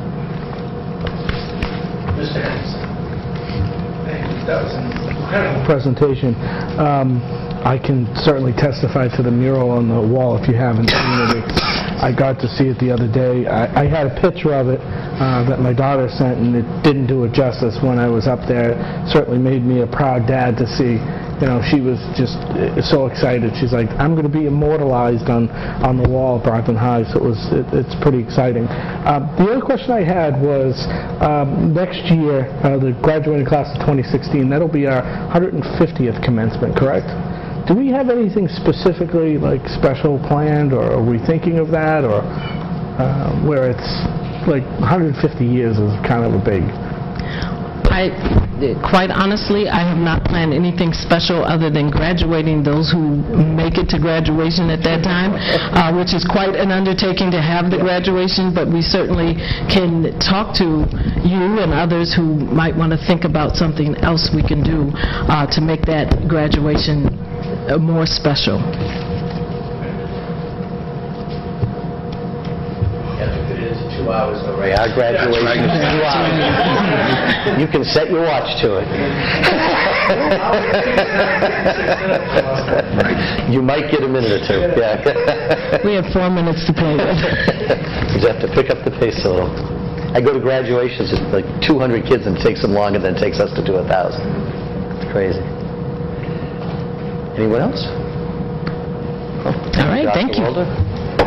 G: Mister Harris. Thank you. That was an incredible presentation. Um, I can certainly testify to the mural on the wall if you haven't seen it. It's, I got to see it the other day. I, I had a picture of it uh, that my daughter sent, and it didn't do it justice when I was up there. It certainly made me a proud dad to see. You know, she was just so excited. She's like, I'm going to be immortalized on, on the wall at Brockton High, so it was, it, it's pretty exciting. Uh, the other question I had was, um, next year, uh, the graduating class of twenty sixteen, that'll be our one hundred fiftieth commencement, correct? Do we have anything specifically, like, special planned, or are we thinking of that, or uh, where it's, like, one hundred fifty years is kind of a big...
L: I, quite honestly, I have not planned anything special other than graduating those who make it to graduation at that time, uh, which is quite an undertaking to have the graduation, but we certainly can talk to you and others who might want to think about something else we can do uh, to make that graduation uh, more special.
A: Two hours though, Ray. Our graduation is two hours. You can set your watch to it. You might get a minute or two. Yeah.
L: We have four minutes to play with.
A: You have to pick up the pace a little. I go to graduations, it's like two hundred kids, and it takes them longer than it takes us to do a thousand. It's crazy. Anyone else?
L: All right, thank you.
A: Walter?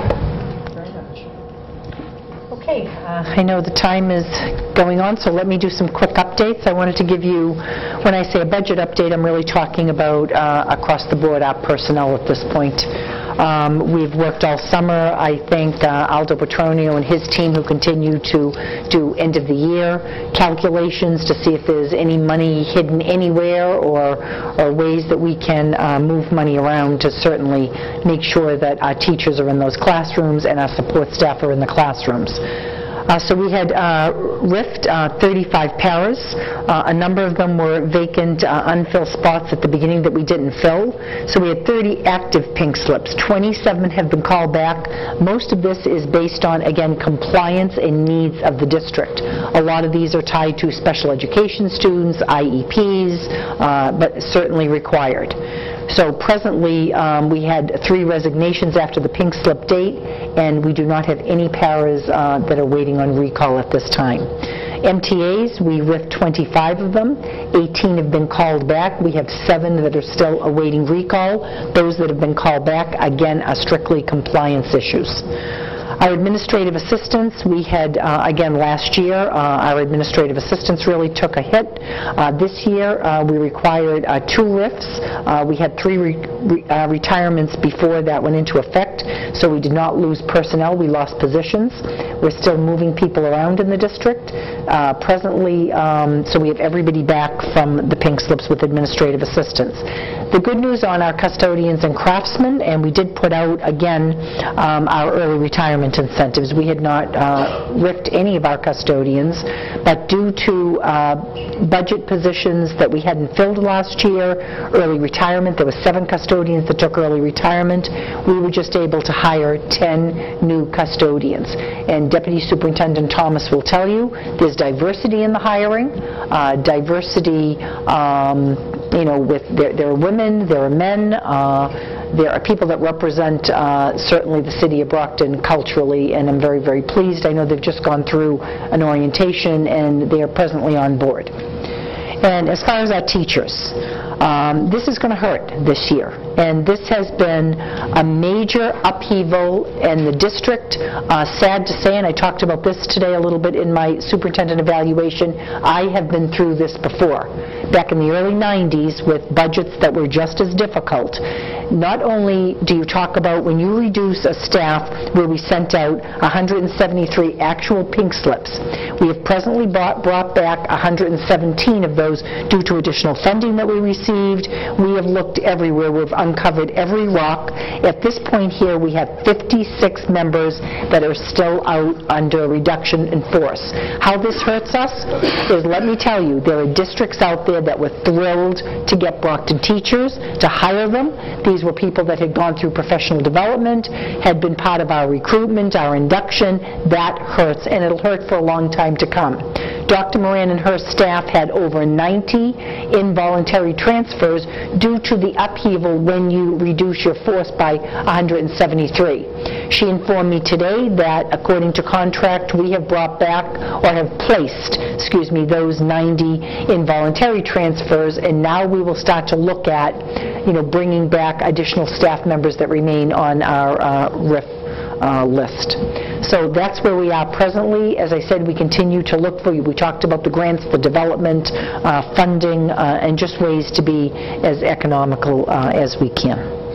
C: Okay, uh, I know the time is going on, so let me do some quick updates. I wanted to give you, when I say a budget update, I'm really talking about uh, across the board our personnel at this point. Um, we've worked all summer. I thank uh, Aldo Petronio and his team who continue to do end of the year calculations to see if there's any money hidden anywhere, or, or ways that we can uh, move money around to certainly make sure that our teachers are in those classrooms and our support staff are in the classrooms. Uh, So we had uh, riffed uh, thirty-five paras. Uh, A number of them were vacant, uh, unfilled spots at the beginning that we didn't fill. So we had thirty active pink slips. twenty-seven have been called back. Most of this is based on, again, compliance and needs of the district. A lot of these are tied to special education students, I E Ps, uh, but certainly required. So presently, um, we had three resignations after the pink slip date, and we do not have any paras uh, that are waiting on recall at this time. M T As, we riffed twenty-five of them. eighteen have been called back. We have seven that are still awaiting recall. Those that have been called back, again, are strictly compliance issues. Our administrative assistants, we had, uh, again, last year, uh, our administrative assistants really took a hit. Uh, This year, uh, we required uh, two rifts. Uh, We had three re re uh, retirements before that went into effect, so we did not lose personnel, we lost positions. We're still moving people around in the district. Uh, Presently, um, so we have everybody back from the pink slips with administrative assistants. The good news on our custodians and craftsmen, and we did put out, again, um, our early retirement incentives. We had not uh, ripped any of our custodians, but due to uh, budget positions that we hadn't filled last year, early retirement, there were seven custodians that took early retirement. We were just able to hire ten new custodians. And Deputy Superintendent Thomas will tell you, there's diversity in the hiring, uh, diversity, um, you know, with there, there are women, there are men, uh, there are people that represent uh, certainly the city of Brockton culturally, and I'm very, very pleased. I know they've just gone through an orientation and they are presently on board. And as far as our teachers, um, this is going to hurt this year. And this has been a major upheaval in the district. Uh, sad to say, and I talked about this today a little bit in my superintendent evaluation, I have been through this before. Back in the early nineties with budgets that were just as difficult. Not only do you talk about when you reduce a staff where we sent out one hundred seventy-three actual pink slips, we have presently brought, brought back one hundred seventeen of those due to additional funding that we received. We have looked everywhere. We've uncovered every rock. At this point here, we have fifty-six members that are still out under reduction in force. How this hurts us is, let me tell you, there are districts out there that were thrilled to get Brockton teachers, to hire them. These were people that had gone through professional development, had been part of our recruitment, our induction. That hurts, and it'll hurt for a long time to come. Doctor Moran and her staff had over ninety involuntary transfers due to the upheaval when you reduce your force by one hundred seventy-three. She informed me today that, according to contract, we have brought back, or have placed, excuse me, those ninety involuntary transfers, and now we will start to look at, you know, bringing back additional staff members that remain on our uh, R I F uh, list. So that's where we are presently. As I said, we continue to look for you. We talked about the grants, the development, uh, funding, uh, and just ways to be as economical uh, as we can.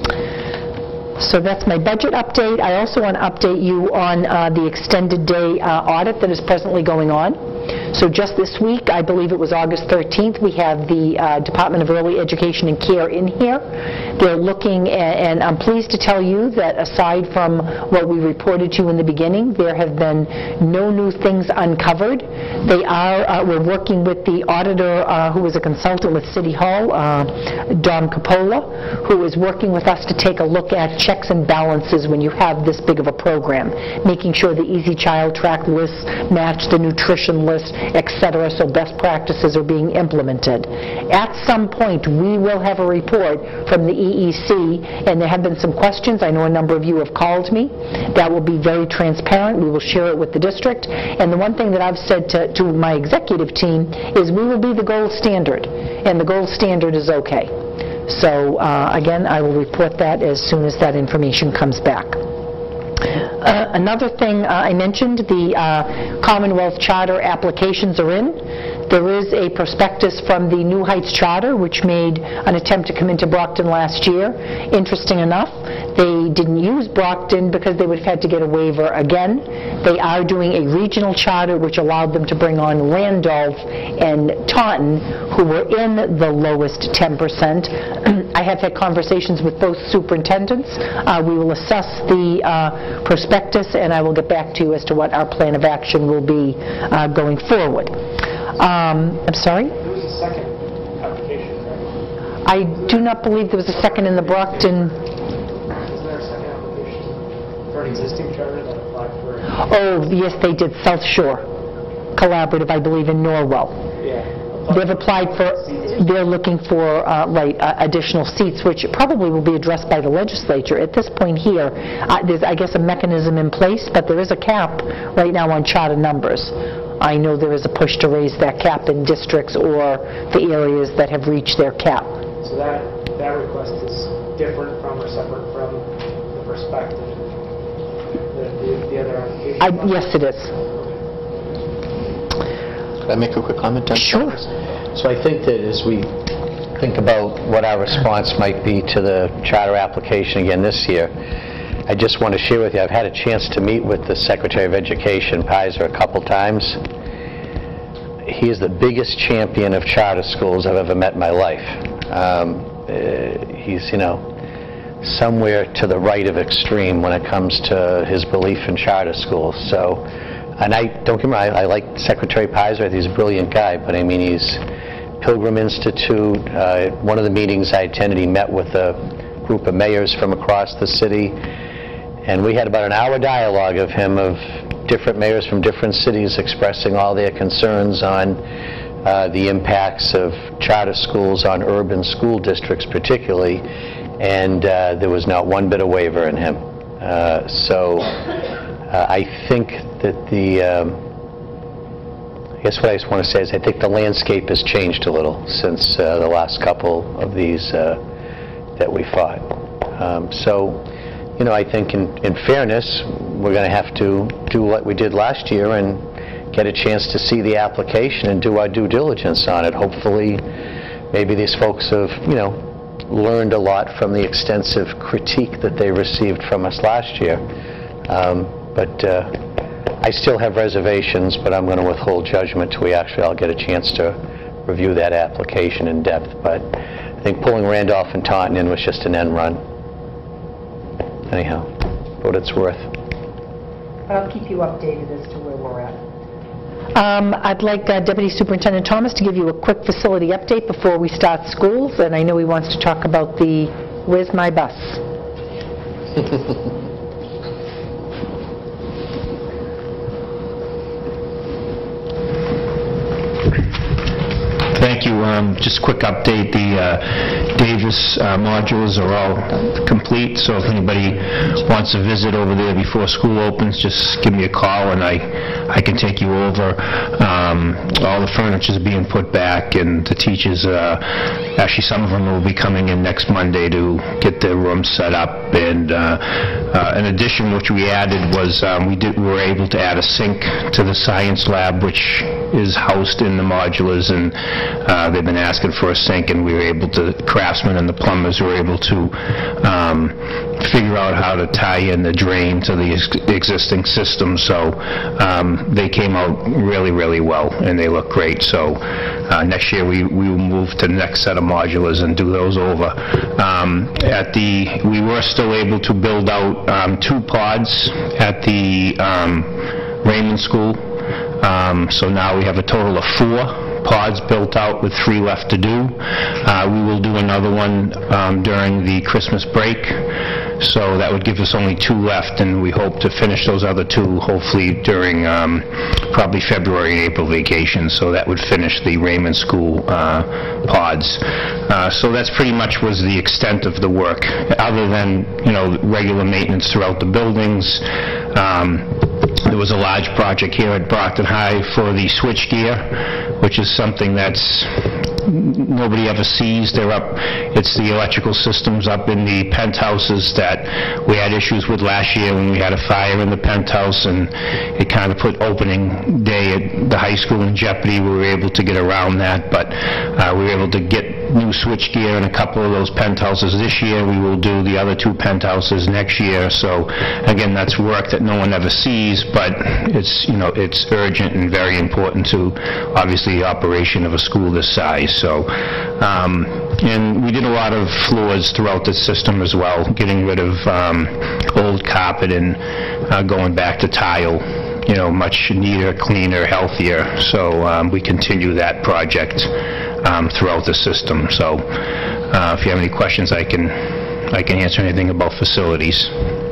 C: So that's my budget update. I also want to update you on uh, the extended day uh, audit that is presently going on. So just this week, I believe it was August thirteenth, we have the uh, Department of Early Education and Care in here. They're looking, at, and I'm pleased to tell you that aside from what we reported to you in the beginning, there have been no new things uncovered. They are, uh, we're working with the auditor uh, who is a consultant with City Hall, uh, Don Capola, who is working with us to take a look at checks and balances when you have this big of a program, making sure the Easy Child Track lists match the nutrition list, et cetera, so best practices are being implemented. At some point, we will have a report from the E E C, and there have been some questions. I know a number of you have called me. That will be very transparent. We will share it with the district. And the one thing that I've said to, to my executive team is we will be the gold standard, and the gold standard is okay. So, uh, again, I will report that as soon as that information comes back. Uh, another thing uh, I mentioned, the uh, Commonwealth Charter applications are in. There is a prospectus from the New Heights Charter, which made an attempt to come into Brockton last year. Interesting enough, they didn't use Brockton because they would have had to get a waiver again. They are doing a regional charter, which allowed them to bring on Randolph and Taunton, who were in the lowest ten percent. I have had conversations with both superintendents. Uh, We will assess the uh, prospectus, and I will get back to you as to what our plan of action will be uh, going forward. Um, I'm sorry?
E: There was a second application, right?
C: I do not believe there was a second in the Brockton.
E: Is there a second application for an existing charter that applied for?
C: Oh, yes, they did, South Shore Collaborative, I believe, in Norwell.
E: Yeah.
C: They've applied for, they're looking for, uh, right, uh, additional seats, which probably will be addressed by the legislature. At this point here, uh, there's, I guess, a mechanism in place, but there is a cap right now on charter numbers. I know there is a push to raise that cap in districts or the areas that have reached their cap.
E: So that, that request is different from or separate from the perspective, the, the, the other application?
C: I, yes, it is.
A: Could I make a quick comment on
C: Sure.
A: this? So I think that as we think about what our response might be to the charter application again this year, I just want to share with you, I've had a chance to meet with the Secretary of Education, Pizer, a couple times. He is the biggest champion of charter schools I've ever met in my life. Um, uh, he's, you know, somewhere to the right of extreme when it comes to his belief in charter schools. So, and I, don't get me wrong, I, I like Secretary Pizer, I think he's a brilliant guy, but I mean, he's Pilgrim Institute. Uh, one of the meetings I attended, he met with a group of mayors from across the city, and we had about an hour dialogue of him, of different mayors from different cities expressing all their concerns on uh, the impacts of charter schools on urban school districts particularly, and uh, there was not one bit of waiver in him. Uh, so uh, I think that the, um, I guess what I just want to say is I think the landscape has changed a little since uh, the last couple of these uh, that we fought. Um, so, you know, I think in, in fairness, we're going to have to do what we did last year and get a chance to see the application and do our due diligence on it. Hopefully, maybe these folks have, you know, learned a lot from the extensive critique that they received from us last year. Um, but uh, I still have reservations, but I'm going to withhold judgment till we actually all get a chance to review that application in depth. But I think pulling Randolph and Taunton in was just an end run. Anyhow, for what it's worth.
C: But I'll keep you updated as to where we're at. Um, I'd like uh, Deputy Superintendent Thomas to give you a quick facility update before we start schools, and I know he wants to talk about the Where's My Bus?
M: Thank you. Um, just a quick update. The uh, Davis uh, modules are all complete, so if anybody wants to visit over there before school opens, just give me a call and I, I can take you over. Um, all the furniture is being put back, and the teachers, uh, actually some of them will be coming in next Monday to get their rooms set up. And uh, uh, in addition, which we added was um, we, did, we were able to add a sink to the science lab, which is housed in the modulars, and uh, they've been asking for a sink, and we were able to, the craftsmen and the plumbers were able to um, figure out how to tie in the drain to the ex existing system. So um, they came out really, really well, and they look great. So uh, next year we, we will move to the next set of modulars and do those over. Um, at the, we were still able to build out um, two pods at the um, Raymond School. Um, so now we have a total of four pods built out with three left to do. Uh, we will do another one um, during the Christmas break, so that would give us only two left, and we hope to finish those other two hopefully during um, probably February and April vacation, so that would finish the Raymond School uh, pods. Uh, so that's pretty much was the extent of the work, other than, you know, regular maintenance throughout the buildings. Um, There was a large project here at Brockton High for the switchgear, which is something that's nobody ever sees. They're up, it's the electrical systems up in the penthouses that we had issues with last year when we had a fire in the penthouse, and it kind of put opening day at the high school in jeopardy. We were able to get around that, but uh, we were able to get new switchgear in a couple of those penthouses this year. We will do the other two penthouses next year. So again, that's work that no one ever sees, but it's, you know, it's urgent and very important to obviously the operation of a school this size. So um, and we did a lot of floors throughout the system as well, getting rid of um, old carpet and uh, going back to tile, you know, much neater, cleaner, healthier. So um, we continue that project um, throughout the system. So uh, if you have any questions, I can, I can answer anything about facilities.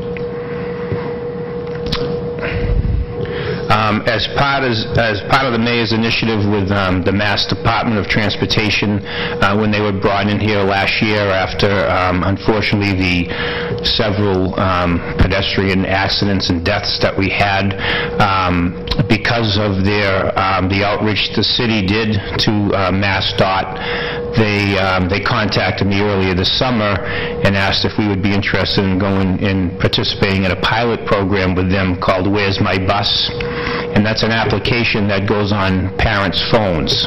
M: Um, as part as, as part of the mayor's initiative with um, the Mass Department of Transportation, uh, when they were brought in here last year after, um, unfortunately, the several um, pedestrian accidents and deaths that we had, um, because of their um, the outreach the city did to uh, MassDOT, they um, they contacted me earlier this summer and asked if we would be interested in going in participating in a pilot program with them called Where's My Bus? And that's an application that goes on parents' phones.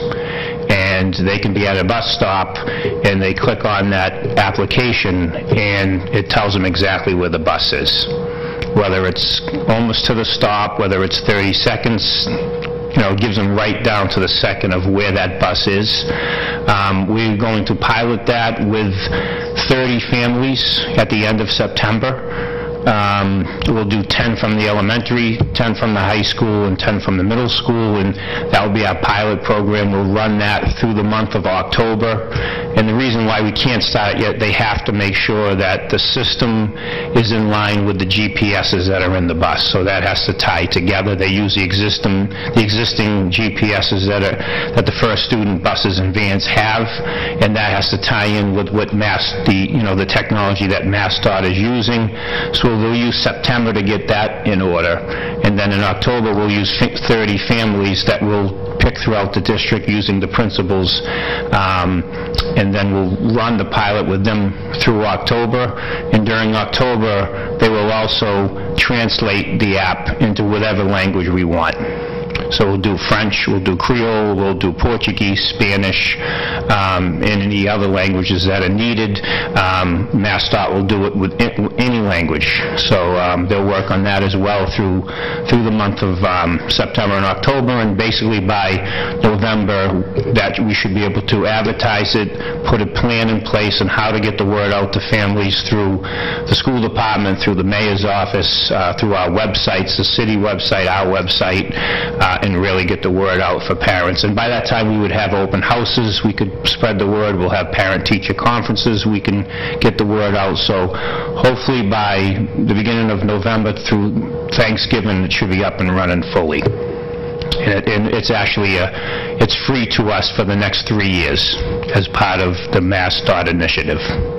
M: And they can be at a bus stop, and they click on that application, and it tells them exactly where the bus is. Whether it's almost to the stop, whether it's thirty seconds, you know, it gives them right down to the second of where that bus is. Um, we're going to pilot that with thirty families at the end of September. Um, we'll do ten from the elementary, ten from the high school, and ten from the middle school, and that will be our pilot program. We'll run that through the month of October. And the reason why we can't start it yet, they have to make sure that the system is in line with the G P S's that are in the bus. So that has to tie together. They use the existing the existing G P S's that are that the first student buses and vans have, and that has to tie in with what Mass the you know the technology that MassDOT is using. So we'll use September to get that in order, and then in October we'll use thirty families that we'll pick throughout the district using the principals, um, and then we'll run the pilot with them through October, and during October they will also translate the app into whatever language we want. So we'll do French, we'll do Creole, we'll do Portuguese, Spanish, um, and any other languages that are needed. Um, MassDOT will do it with any language. So um, they'll work on that as well through through the month of um, September and October, and basically by November that we should be able to advertise it, put a plan in place on how to get the word out to families through the school department, through the mayor's office, uh, through our websites, the city website, our website, uh, and really get the word out for parents. And by that time we would have open houses, we could spread the word, we'll have parent-teacher conferences, we can get the word out. So hopefully by the beginning of November through Thanksgiving it should be up and running fully. And, it, and it's actually a, it's free to us for the next three years as part of the MassDOT initiative.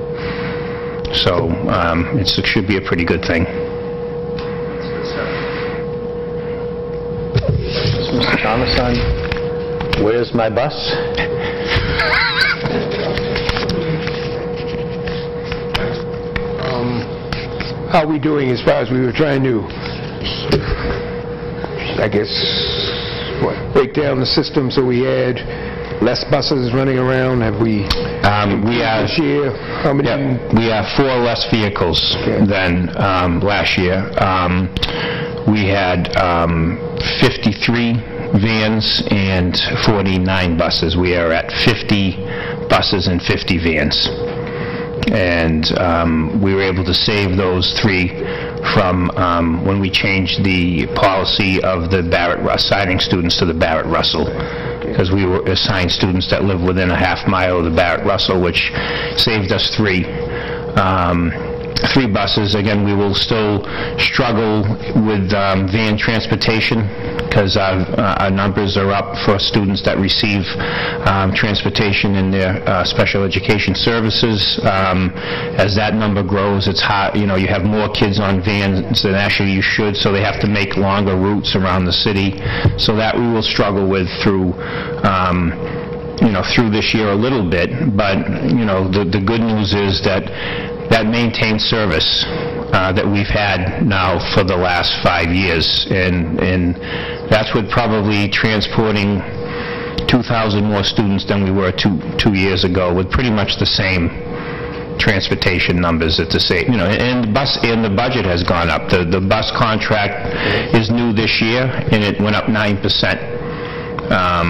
M: So um, it's, it should be a pretty good thing.
A: Mister Thomas on Where's My Bus?
K: Um, how are we doing as far as we were trying to, I guess, what, break down the system so we had less buses running around? Have we,
M: um, we are,
K: this year, how many?
M: Yeah, we have four less vehicles okay. than um, last year. Um, we had um, fifty-three vans and forty-nine buses. We are at fifty buses and fifty vans. And um, we were able to save those three from um, when we changed the policy of the Barrett assigning students to the Barrett Russell, because we were assigned students that live within a half mile of the Barrett Russell, which saved us three. Um, three buses. Again, we will still struggle with um, van transportation because our, uh, our numbers are up for students that receive um, transportation in their uh, special education services. Um, as that number grows, it's hard, you know, you have more kids on vans than actually you should, so they have to make longer routes around the city. So that we will struggle with through um, you know, through this year a little bit, but, you know, the, the good news is that that maintained service uh, that we've had now for the last five years, and, and that's with probably transporting two thousand more students than we were two, two years ago, with pretty much the same transportation numbers at the same, you know, and the bus and the budget has gone up. The, the bus contract is new this year, and it went up nine percent. Um,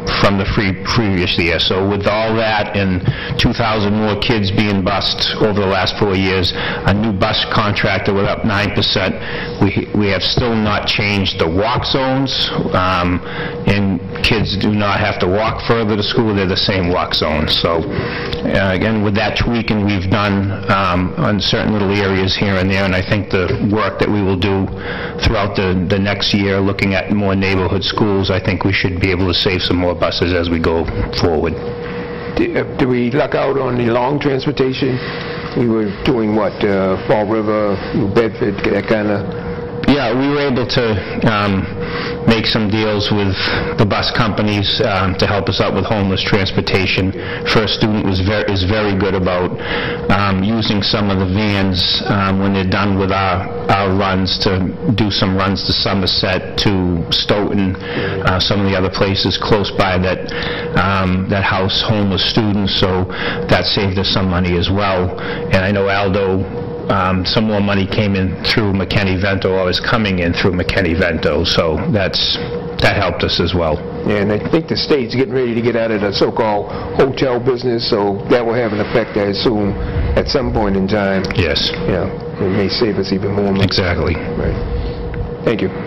M: from the free previous year. So with all that and two thousand more kids being bused over the last four years, a new bus contractor went up nine percent. We we have still not changed the walk zones, um, and kids do not have to walk further to school. They're the same walk zones. So uh, again, with that tweaking we've done um, on certain little areas here and there, and I think the work that we will do throughout the, the next year, looking at more neighborhood schools, I think we should be able to save some more buses as we go forward.
K: Do, uh, do we luck out on the long transportation? We were doing what, uh, Fall River, New Bedford, that kind of...
M: Yeah, we were able to um, make some deals with the bus companies um, to help us out with homeless transportation. First Student was very, is very good about um, using some of the vans um, when they're done with our, our runs to do some runs to Somerset, to Stoughton, uh, some of the other places close by that um, that house homeless students, so that saved us some money as well. And I know Aldo, Um, some more money came in through McKinney-Vento, or is coming in through McKinney-Vento, so that's that helped us as well.
K: Yeah, and I think the state's getting ready to get out of the so-called hotel business, so that will have an effect, I assume, at some point in time.
M: Yes.
K: Yeah, it may save us even more money.
M: Exactly.
K: Right. Thank you.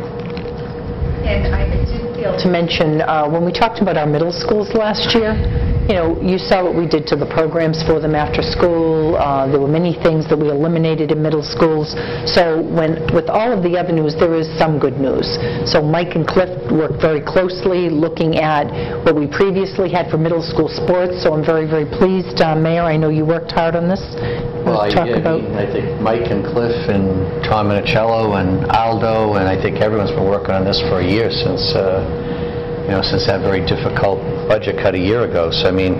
C: And I did feel to mention, uh, when we talked about our middle schools last year, you know, you saw what we did to the programs for them after school. Uh, there were many things that we eliminated in middle schools. So when, with all of the other news, there is some good news. So Mike and Cliff worked very closely looking at what we previously had for middle school sports. So I'm very, very pleased. Uh, Mayor, I know you worked hard on this.
A: Well, I,
C: talk
A: I,
C: about
A: mean, I think Mike and Cliff and Tom Minicello and Aldo, and I think everyone's been working on this for a year since, uh, you know, since that very difficult budget cut a year ago. So, I mean,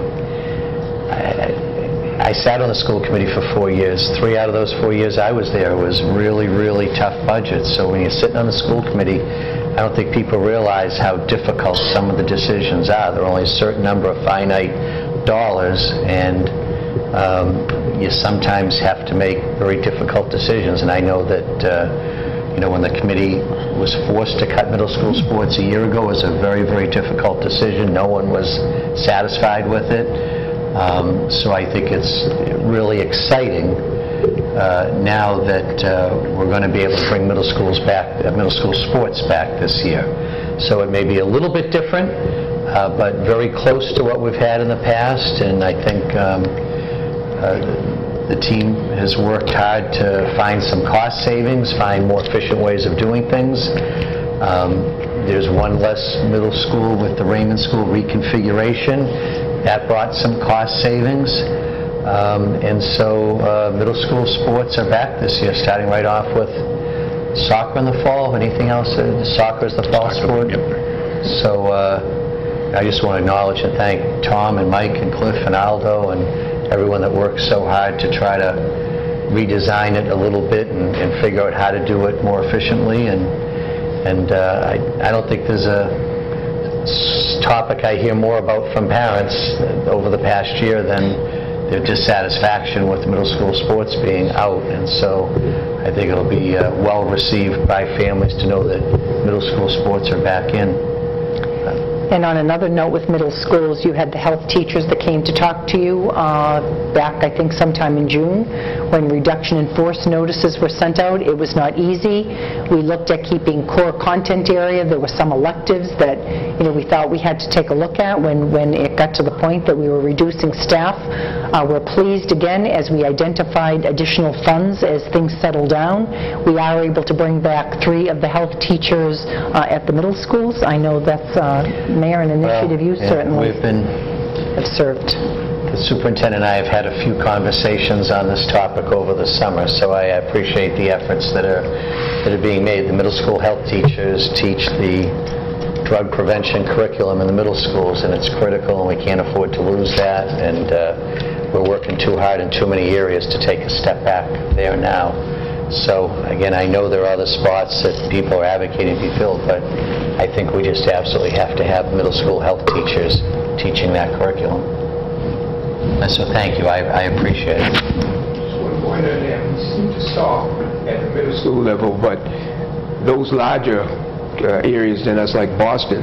A: I, I sat on the school committee for four years. Three out of those four years I was there was really, really tough budgets. So when you're sitting on the school committee, I don't think people realize how difficult some of the decisions are. There are only a certain number of finite dollars, and um, you sometimes have to make very difficult decisions. And I know that uh, you know, when the committee was forced to cut middle school sports a year ago, it was a very, very difficult decision. No one was satisfied with it. Um, so I think it's really exciting uh, now that uh, we're going to be able to bring middle schools back, uh, middle school sports back this year. So it may be a little bit different, uh, but very close to what we've had in the past. And I think um, uh, the team has worked hard to find some cost savings, find more efficient ways of doing things. Um, there's one less middle school with the Raymond School reconfiguration. That brought some cost savings. Um, and so uh, middle school sports are back this year, starting right off with soccer in the fall. Anything else? Uh, soccer is the fall sport. Yep. So uh, I just want to acknowledge and thank Tom and Mike and Cliff and Aldo and everyone that worked so hard to try to redesign it a little bit and, and figure out how to do it more efficiently. And and uh, I, I don't think there's a topic I hear more about from parents over the past year than their dissatisfaction with middle school sports being out. And so I think it'll be uh, well received by families to know that middle school sports are back in.
C: And on another note with middle schools, you had the health teachers that came to talk to you uh, back, I think, sometime in June when reduction in force notices were sent out. It was not easy. We looked at keeping core content area. There were some electives that, you know, we thought we had to take a look at when, when it got to the point that we were reducing staff. Uh, we're pleased, again, as we identified additional funds as things settle down. We are able to bring back three of the health teachers uh, at the middle schools. I know that's uh, Mayor, an initiative you
A: well, yeah,
C: certainly
A: we've been,
C: have served.
A: The superintendent and I have had a few conversations on this topic over the summer, so I appreciate the efforts that are that are being made. The middle school health teachers teach the drug prevention curriculum in the middle schools, and it's critical, and we can't afford to lose that. And uh, we're working too hard in too many areas to take a step back there now. So again, I know there are other spots that people are advocating to be filled, but I think we just absolutely have to have middle school health teachers teaching that curriculum. And so thank you, I, I appreciate it.
K: Just one point on that, we seem to stop at the middle school level, but those larger uh, areas than us, like Boston,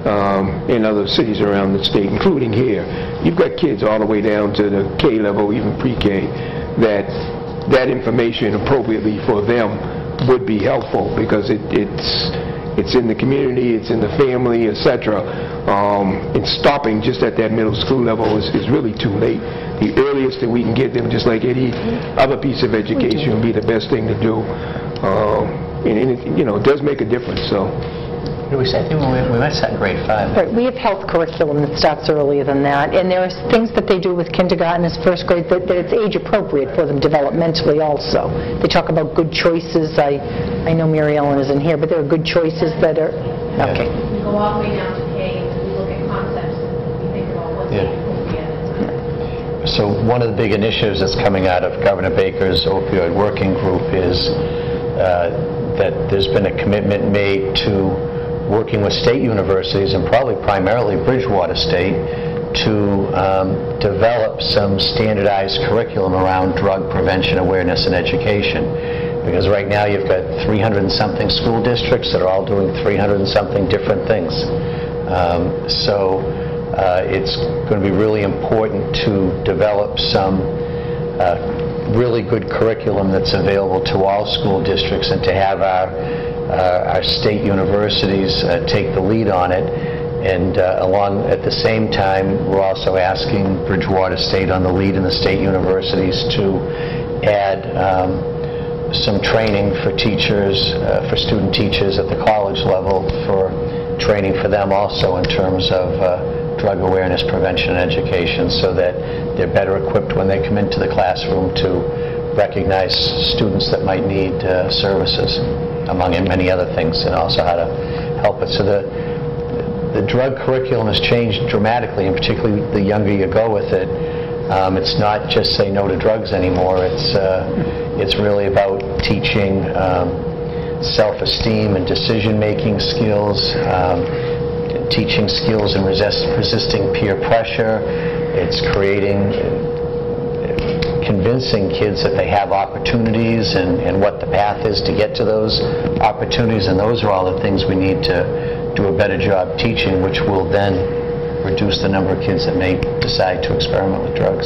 K: um, in other cities around the state, including here. You've got kids all the way down to the K level, even pre-K, that that information appropriately for them would be helpful, because it, it's it's in the community, it's in the family, et cetera. Um, and stopping just at that middle school level is, is really too late. The earliest that we can get them, just like any other piece of education, would be the best thing to do. Um, and, and it, you know, it does make a difference. So.
A: We said, I think we, we might start in grade five.
C: Right, we have health curriculum that starts earlier than that, and there are things that they do with kindergarten as first grade that, that it's age appropriate for them developmentally also. They talk about good choices. I, I know Mary Ellen isn't here, but there are good choices that are, okay.
N: We go all the way down to K, and we look at concepts, and we think about what's
A: Yeah.
N: appropriate.
A: So one of the big initiatives that's coming out of Governor Baker's opioid working group is uh, that there's been a commitment made to working with state universities, and probably primarily Bridgewater State, to um, develop some standardized curriculum around drug prevention, awareness, and education. Because right now you've got three hundred and something school districts that are all doing three hundred and something different things. Um, so uh, it's going to be really important to develop some uh, really good curriculum that's available to all school districts, and to have our Uh, our state universities uh, take the lead on it. And uh, along at the same time, we're also asking Bridgewater State on the lead in the state universities to add um, some training for teachers, uh, for student teachers at the college level, for training for them also in terms of uh, drug awareness, prevention, and education, so that they're better equipped when they come into the classroom to recognize students that might need uh, services, among many other things, and also how to help it. So the the drug curriculum has changed dramatically, and particularly the younger you go with it. Um, it's not just say no to drugs anymore. It's uh, it's really about teaching um, self-esteem and decision-making skills, um, teaching skills in resist, resisting peer pressure. It's creating convincing kids that they have opportunities, and, and what the path is to get to those opportunities, and those are all the things we need to do a better job teaching, which will then reduce the number of kids that may decide to experiment with drugs.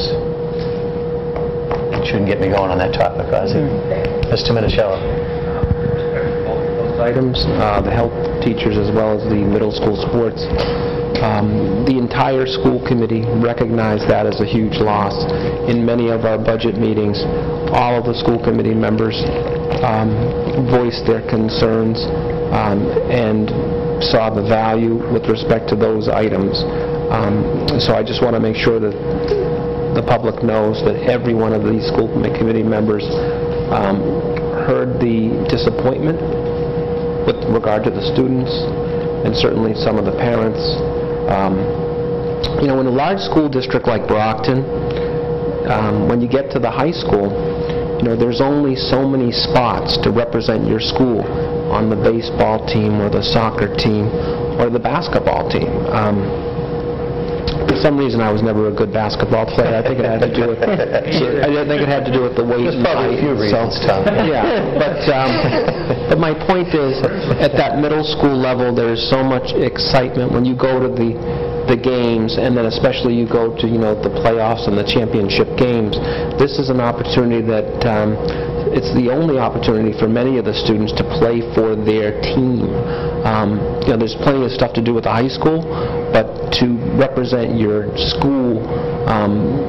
A: Shouldn't get me going on that topic, Ozzy. Mister Minichiello.
H: Those items, uh, the health teachers as well as the middle school sports. Um, the entire school committee recognized that as a huge loss. In many of our budget meetings, all of the school committee members um, voiced their concerns um, and saw the value with respect to those items. Um, so I just want to make sure that the public knows that every one of these school committee members um, heard the disappointment with regard to the students, and certainly some of the parents. Um, you know, in a large school district like Brockton, um, when you get to the high school, you know, there's only so many spots to represent your school on the baseball team or the soccer team or the basketball team. Um, for some reason, I was never a good basketball player. I think it had to do with I think it had to do with the weight.
A: There's probably a few reasons, Tom.
H: Yeah, but um, but my point is, at that middle school level, there's so much excitement when you go to the the games, and then especially you go to you know the playoffs and the championship games. This is an opportunity that um, it's the only opportunity for many of the students to play for their team. Um, you know, there's plenty of stuff to do with the high school, but to represent your school, um,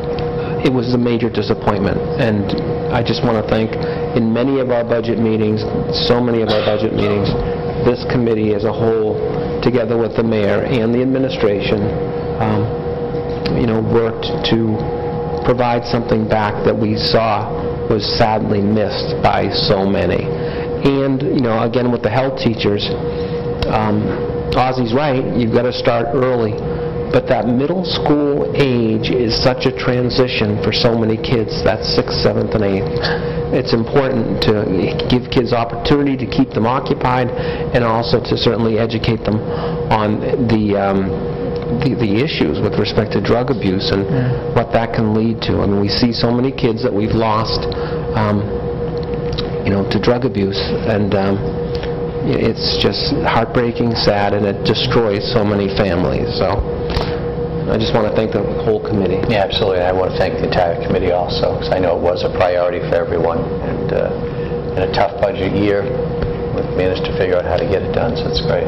H: it was a major disappointment. And I just want to thank, in many of our budget meetings, so many of our budget meetings, this committee as a whole, together with the mayor and the administration, um, you know, worked to provide something back that we saw was sadly missed by so many. And, you know, again, with the health teachers, um, Ozzy's right, you've got to start early. But that middle school age is such a transition for so many kids. That's sixth, seventh, and eighth. It's important to give kids opportunity to keep them occupied, and also to certainly educate them on the um, the, the issues with respect to drug abuse and yeah. what that can lead to. I mean, we see so many kids that we've lost, um, you know, to drug abuse, and um, it's just heartbreaking, sad, and it destroys so many families. So I just want to thank the whole committee.
A: Yeah, absolutely. I want to thank the entire committee also, because I know it was a priority for everyone. And uh, in a tough budget year, we've managed to figure out how to get it done, so it's great.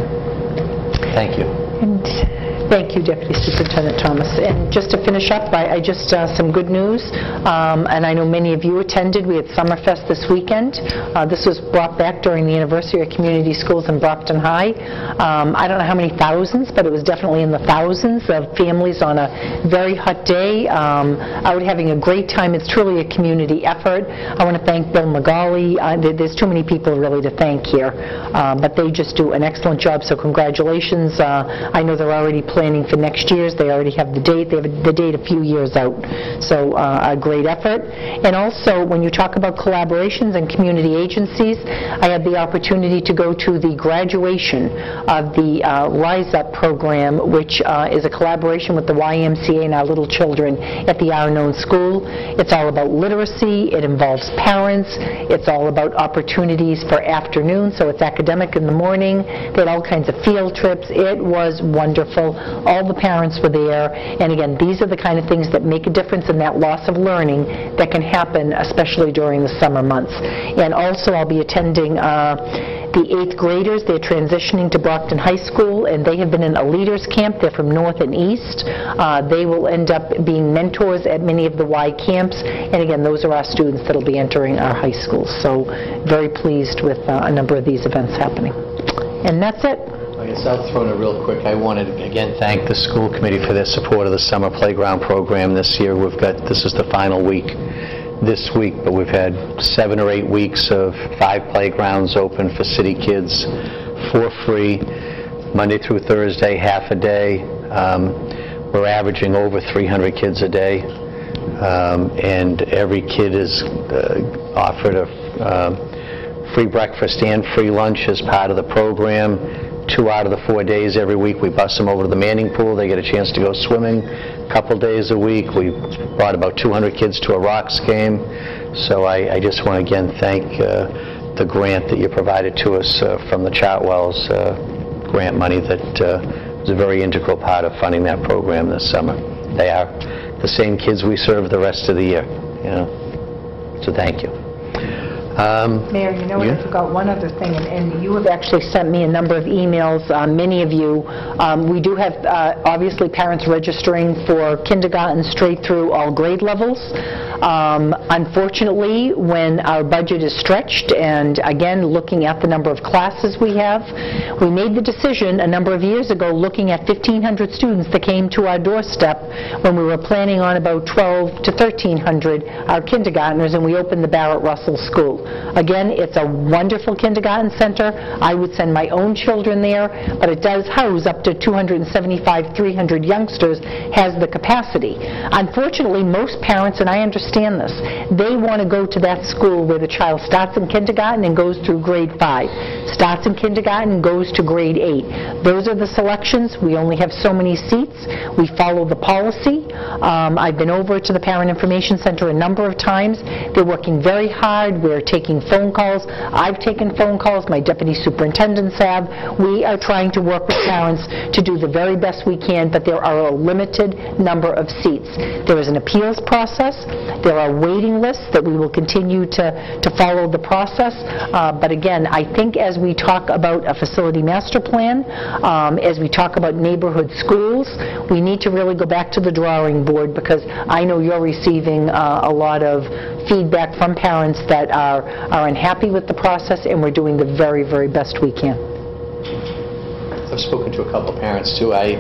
A: Thank you.
C: And thank you, Deputy Superintendent Thomas. And just to finish up, I, I just uh, some good news, um, and I know many of you attended. We had Summerfest this weekend. Uh, this was brought back during the anniversary of community schools in Brockton High. Um, I don't know how many thousands, but it was definitely in the thousands of families on a very hot day, um, out having a great time. It's truly a community effort. I want to thank Bill McGauley. Uh, there, there's too many people really to thank here, uh, but they just do an excellent job, so congratulations. Uh, I know they're already planning for next year's. They already have the date. They have the date a few years out. So uh, a great effort. And also, when you talk about collaborations and community agencies, I had the opportunity to go to the graduation of the uh, Rise Up program, which uh, is a collaboration with the Y M C A and our little children at the Our Known School. It's all about literacy. It involves parents. It's all about opportunities for afternoon, so it's academic in the morning. They had all kinds of field trips. It was wonderful. All the parents were there, and again, these are the kind of things that make a difference in that loss of learning that can happen, especially during the summer months. And also, I'll be attending uh, the eighth graders. They're transitioning to Brockton High School, and they have been in a leaders camp. They're from North and East. Uh, they will end up being mentors at many of the Y camps, and again, those are our students that will be entering our high schools. So very pleased with uh, a number of these events happening. And that's it.
A: I guess I'll throw in a real quick. I wanted to again thank the school committee for their support of the summer playground program this year. We've got, this is the final week this week, but we've had seven or eight weeks of five playgrounds open for city kids for free, Monday through Thursday, half a day. Um, we're averaging over three hundred kids a day, um, and every kid is uh, offered a uh, free breakfast and free lunch as part of the program. Two out of the four days every week we bus them over to the Manning Pool. They get a chance to go swimming a couple days a week. We brought about two hundred kids to a Rocks game. So I, I just want to again thank uh, the grant that you provided to us uh, from the Chartwells uh, grant money that uh, was a very integral part of funding that program this summer. They are the same kids we serve the rest of the year, you know. So thank you. Um,
C: Mayor, you know what,
A: yeah?
C: I forgot one other thing, and, and you have actually sent me a number of emails, uh, many of you. Um, we do have, uh, obviously, parents registering for kindergarten straight through all grade levels. Um, unfortunately, when our budget is stretched, and again, looking at the number of classes we have, we made the decision a number of years ago, looking at fifteen hundred students that came to our doorstep when we were planning on about twelve to thirteen hundred, our kindergartners, and we opened the Barrett Russell School. Again, it's a wonderful kindergarten center. I would send my own children there, but it does house up to two hundred seventy-five, three hundred youngsters, has the capacity. Unfortunately, most parents, and I understand this, they want to go to that school where the child starts in kindergarten and goes through grade five, starts in kindergarten and goes to grade eight. Those are the selections. We only have so many seats. We follow the policy. Um, I've been over to the Parent Information Center a number of times. They're working very hard. We're taking phone calls. I've taken phone calls. My deputy superintendents have. We are trying to work with parents to do the very best we can, but there are a limited number of seats. There is an appeals process. There are waiting lists that we will continue to, to follow the process. Uh, but again, I think as we talk about a facility master plan, um, as we talk about neighborhood schools, we need to really go back to the drawing board, because I know you're receiving uh, a lot of feedback from parents that are, are unhappy with the process, and we're doing the very, very best we can.
A: I've spoken to a couple parents too. I,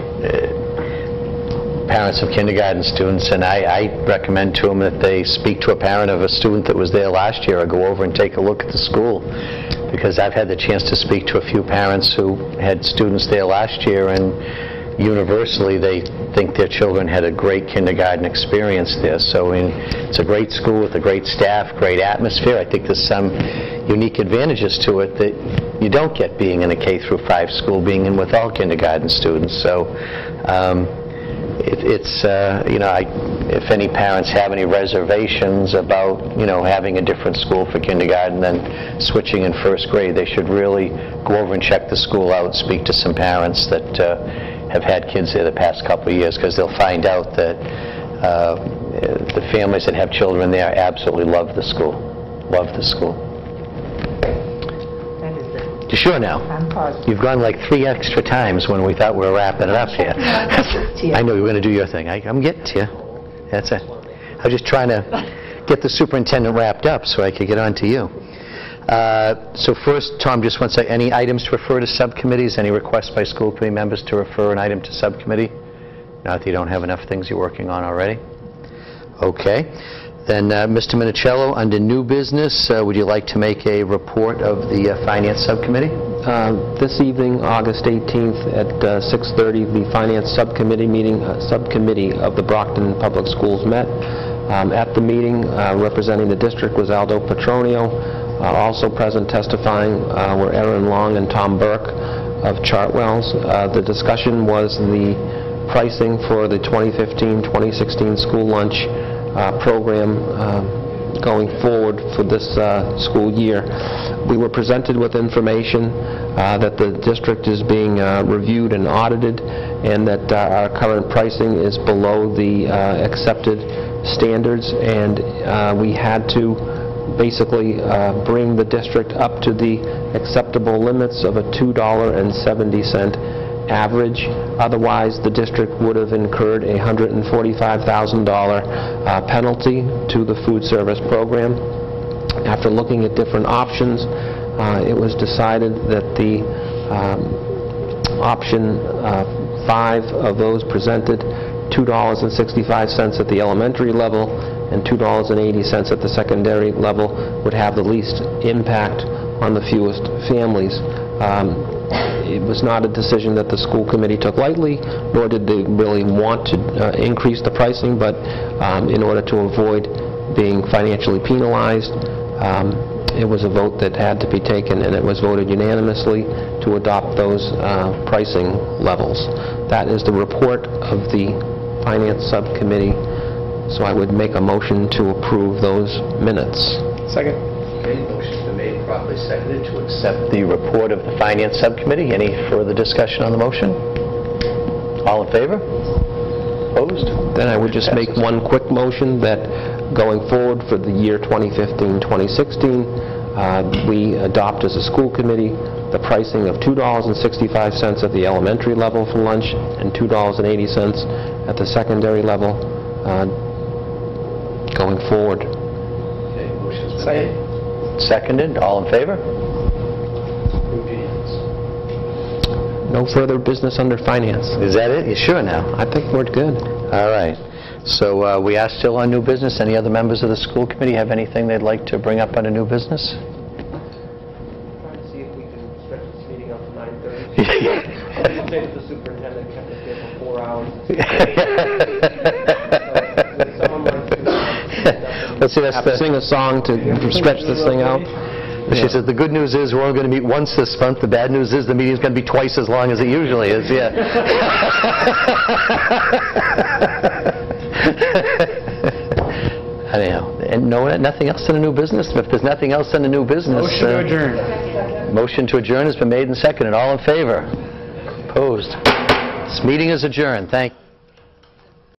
A: uh, parents of kindergarten students, and I, I recommend to them that they speak to a parent of a student that was there last year, or go over and take a look at the school, because I've had the chance to speak to a few parents who had students there last year, and universally they think their children had a great kindergarten experience there. So I mean, it's a great school with a great staff, great atmosphere. I think there's some unique advantages to it that you don't get being in a K through five school, being in with all kindergarten students. So um, it, it's, uh, you know, I, if any parents have any reservations about, you know, having a different school for kindergarten than switching in first grade, they should really go over and check the school out, speak to some parents that uh, have had kids there the past couple of years, because they'll find out that uh, the families that have children there absolutely love the school, love the school. You sure now?
C: I'm positive.
A: You've gone like three extra times when we thought we were wrapping it up here. I know you were going to do your thing. I, I'm getting to you. That's it. I was just trying to get the superintendent wrapped up so I could get on to you. Uh, so first, Tom just wants to say, any items to refer to subcommittees? Any requests by school committee members to refer an item to subcommittee? Not that you don't have enough things you're working on already. Okay. Then, uh, Mister Minicello, under new business, uh, would you like to make a report of the uh, Finance Subcommittee?
H: Uh, This evening, August eighteenth, at uh, six thirty, the Finance Subcommittee meeting, uh, Subcommittee of the Brockton Public Schools met. Um, At the meeting, uh, representing the district was Aldo Petronio. Uh, Also present testifying uh, were Aaron Long and Tom Burke of Chartwells. Uh, The discussion was the pricing for the twenty fifteen twenty sixteen school lunch Uh, program uh, going forward for this uh, school year. We were presented with information uh, that the district is being uh, reviewed and audited, and that uh, our current pricing is below the uh, accepted standards, and uh, we had to basically uh, bring the district up to the acceptable limits of a two dollars and seventy cents average. Otherwise, the district would have incurred a one hundred forty-five thousand dollars uh, penalty to the food service program. After looking at different options, uh, it was decided that the um, option uh, five of those presented, two dollars and sixty-five cents at the elementary level and two dollars and eighty cents at the secondary level, would have the least impact on the fewest families. Um, It was not a decision that the school committee took lightly, nor did they really want to uh, increase the pricing, but um, in order to avoid being financially penalized, um, it was a vote that had to be taken, and it was voted unanimously to adopt those uh, pricing levels. That is the report of the Finance Subcommittee, so I would make a motion to approve those minutes.
E: Second.
A: Okay, motion's been made, properly seconded to accept the report of the Finance Subcommittee. Any further discussion on the motion? All in favor? Opposed?
H: Then I would just make one quick motion that going forward for the year twenty fifteen twenty sixteen, uh, we adopt as a school committee the pricing of two dollars and sixty-five cents at the elementary level for lunch and two dollars and eighty cents at the secondary level uh, going forward.
A: Okay, motion's been made. Seconded. All in favor?
H: No further business under finance.
A: Is that it? You sure now?
H: I think we're good.
A: All right. So uh, we are still on new business. Any other members of the school committee have anything they'd like to bring up under new business?
H: Trying to see if we can stretch this meeting up to nine thirty. Say that the superintendent kept us here for four hours.
A: Let's see, that's
H: Have to
A: the,
H: sing a song to stretch this thing out.
A: she says, the good news is we're only going to meet once this month. The bad news is the meeting's going to be twice as long as it usually is. Yeah. Anyhow, and no, nothing else in the new business? If there's nothing else in the new business...
E: Motion to
A: uh,
E: adjourn.
A: Motion to adjourn has been made and seconded. All in favor? Opposed? This meeting is adjourned. Thank you.